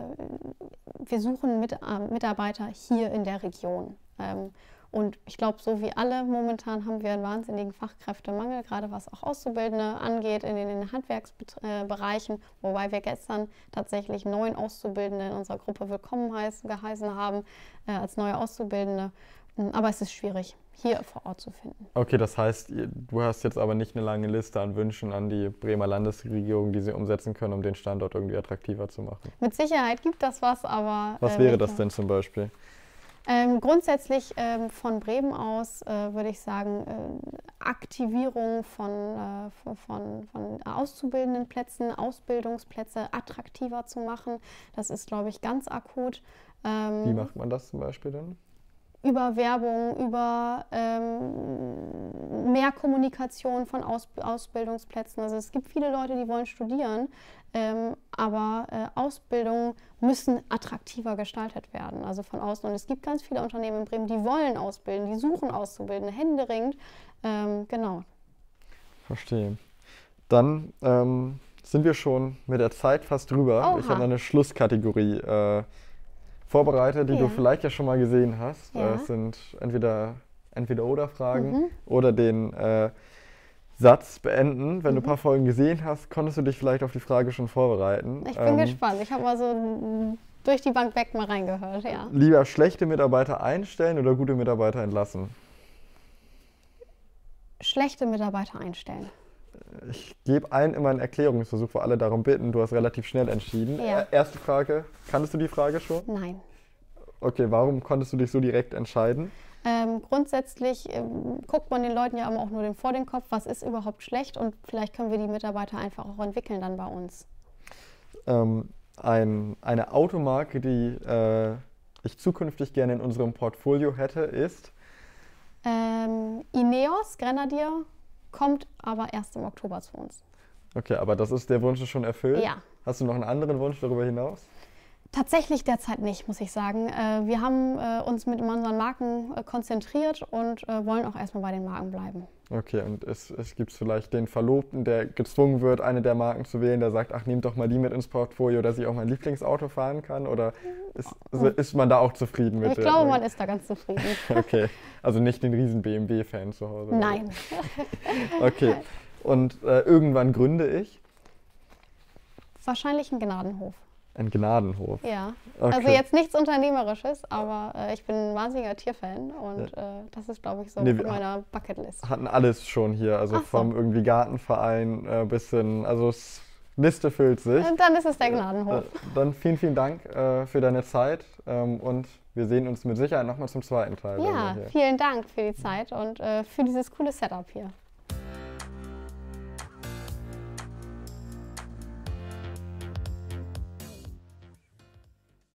wir suchen mit, äh, Mitarbeiter hier in der Region. Ähm, und ich glaube, so wie alle momentan haben wir einen wahnsinnigen Fachkräftemangel, gerade was auch Auszubildende angeht in den, in den Handwerksbereichen, wobei wir gestern tatsächlich neun Auszubildende in unserer Gruppe willkommen heißen, geheißen haben äh, als neue Auszubildende. Aber es ist schwierig, hier vor Ort zu finden. Okay, das heißt, ihr- du hast jetzt aber nicht eine lange Liste an Wünschen an die Bremer Landesregierung, die sie umsetzen können, um den Standort irgendwie attraktiver zu machen. Mit Sicherheit gibt das was, aber... Was äh, wäre welche- das denn zum Beispiel? Ähm, grundsätzlich ähm, von Bremen aus äh, würde ich sagen, äh, Aktivierung von, äh, von, von, von Auszubildendenplätzen, Ausbildungsplätze attraktiver zu machen. Das ist, glaube ich, ganz akut. Ähm, Wie macht man das zum Beispiel dann? über Werbung, über ähm, mehr Kommunikation von Aus Ausbildungsplätzen. Also es gibt viele Leute, die wollen studieren, ähm, aber äh, Ausbildungen müssen attraktiver gestaltet werden, also von außen. Und es gibt ganz viele Unternehmen in Bremen, die wollen ausbilden, die suchen Auszubildende, händeringend. Ähm, genau. Verstehe. Dann ähm, sind wir schon mit der Zeit fast drüber. Oha. Ich habe noch eine Schlusskategorie äh, vorbereitet, die Ja. du vielleicht ja schon mal gesehen hast. Ja. Äh, Es sind entweder Entweder-oder-Fragen Mhm. oder den äh, Satz beenden. Wenn Mhm. du ein paar Folgen gesehen hast, konntest du dich vielleicht auf die Frage schon vorbereiten. Ich bin Ähm, gespannt. Ich habe mal so mm, durch die Bank weg mal reingehört, ja. Lieber schlechte Mitarbeiter einstellen oder gute Mitarbeiter entlassen? Schlechte Mitarbeiter einstellen. Ich gebe allen immer einen Erklärungsversuch, wo alle darum bitten. Du hast relativ schnell entschieden. Ja. Äh, Erste Frage, kanntest du die Frage schon? Nein. Okay, warum konntest du dich so direkt entscheiden? Ähm, grundsätzlich ähm, guckt man den Leuten ja immer auch nur den vor den Kopf, was ist überhaupt schlecht und vielleicht können wir die Mitarbeiter einfach auch entwickeln dann bei uns. Ähm, ein, eine Automarke, die äh, ich zukünftig gerne in unserem Portfolio hätte, ist Ähm, Ineos, Grenadier, kommt aber erst im Oktober zu uns. okay, aber das ist der Wunsch ist schon erfüllt? Ja. Hast du noch einen anderen Wunsch darüber hinaus? Tatsächlich derzeit nicht, muss ich sagen. Äh, wir haben äh, uns mit unseren Marken äh, konzentriert und äh, wollen auch erstmal bei den Marken bleiben. Okay, und es, es gibt vielleicht den Verlobten, der gezwungen wird, eine der Marken zu wählen, der sagt, ach, nehmt doch mal die mit ins Portfolio, dass ich auch mein Lieblingsauto fahren kann? Oder ist, ist man da auch zufrieden mit Ich der- glaube, man ist da ganz zufrieden. Okay, also nicht den riesen B M W-Fan zu Hause. oder? Nein. Okay, und äh, irgendwann gründe ich Wahrscheinlich ein Gnadenhof. einen Gnadenhof. Ja. Okay. Also jetzt nichts Unternehmerisches, aber äh, ich bin ein wahnsinniger Tierfan und äh, das ist, glaube ich, so Nee, auf wir- meiner Bucketlist. Hatten alles schon hier, also Ach so. vom irgendwie Gartenverein äh, bis hin, also es Liste füllt sich. Und dann ist es der Gnadenhof. Äh, dann vielen, vielen Dank äh, für deine Zeit ähm, und wir sehen uns mit Sicherheit nochmal zum zweiten Teil. wenn wir Ja, hier- vielen Dank für die Zeit und äh, für dieses coole Setup hier.